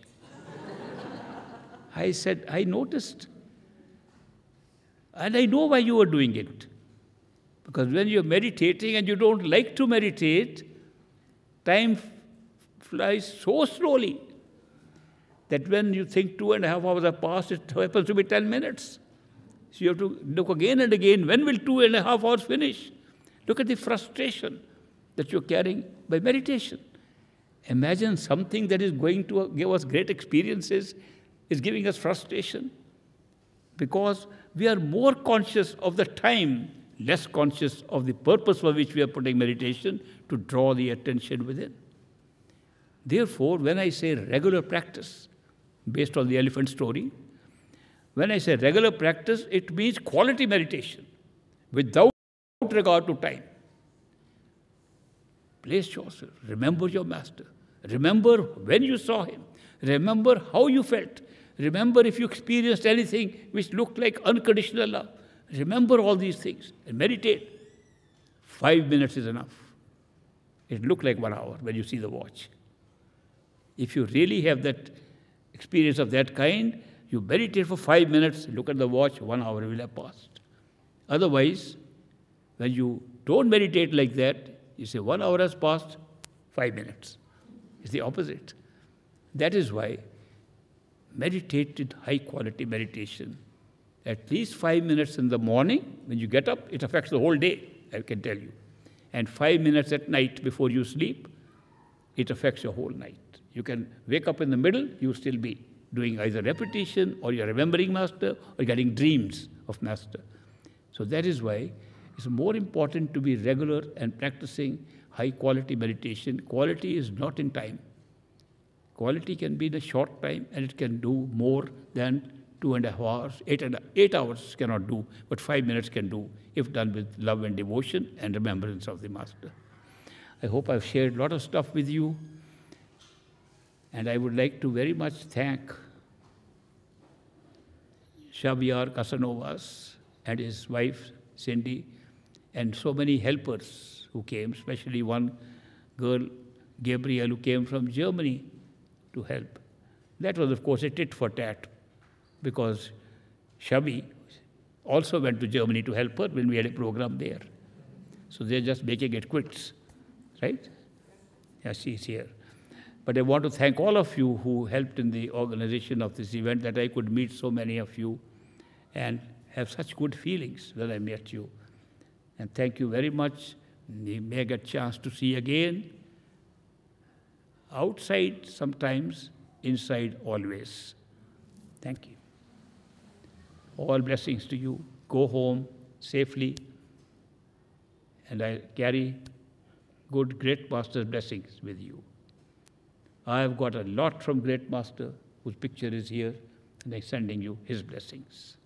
I said, I noticed. And I know why you were doing it. Because when you're meditating and you don't like to meditate, time flies so slowly that when you think 2.5 hours have passed, it happens to be 10 minutes. So you have to look again and again, when will 2.5 hours finish? Look at the frustration that you're carrying by meditation. Imagine something that is going to give us great experiences is giving us frustration, because we are more conscious of the time, less conscious of the purpose for which we are putting meditation, to draw the attention within. Therefore, when I say regular practice, based on the elephant story, when I say regular practice, it means quality meditation, without regard to time. Place yourself, remember your master, remember when you saw him, remember how you felt, remember if you experienced anything which looked like unconditional love. Remember all these things and meditate. 5 minutes is enough. It looked like 1 hour when you see the watch. If you really have that experience of that kind, you meditate for 5 minutes, look at the watch, 1 hour will have passed. Otherwise, when you don't meditate like that, you say 1 hour has passed, 5 minutes. It's the opposite. That is why meditated high-quality meditation, at least 5 minutes in the morning, when you get up, it affects the whole day, I can tell you. And 5 minutes at night before you sleep, it affects your whole night. You can wake up in the middle, you still be doing either repetition, or you're remembering master, or getting dreams of master. So that is why it's more important to be regular and practicing high-quality meditation. Quality is not in time. Quality can be in a short time, and it can do more than 2.5 hours. 8 hours cannot do, but 5 minutes can do, if done with love and devotion and remembrance of the master. I hope I've shared a lot of stuff with you, and I would like to very much thank Xavier Casanovas and his wife, Cindy, and so many helpers who came, especially one girl, Gabrielle, who came from Germany to help. That was, of course, a tit for tat, because Shabi also went to Germany to help her when we had a program there. So they're just making it quits, right? Yeah, she's here. But I want to thank all of you who helped in the organization of this event, that I could meet so many of you and have such good feelings when I met you. And thank you very much. We may get a chance to see again. Outside sometimes, inside always. Thank you. All blessings to you. Go home safely. And I carry good, great master's blessings with you. I have got a lot from great master, whose picture is here, and I'm sending you his blessings.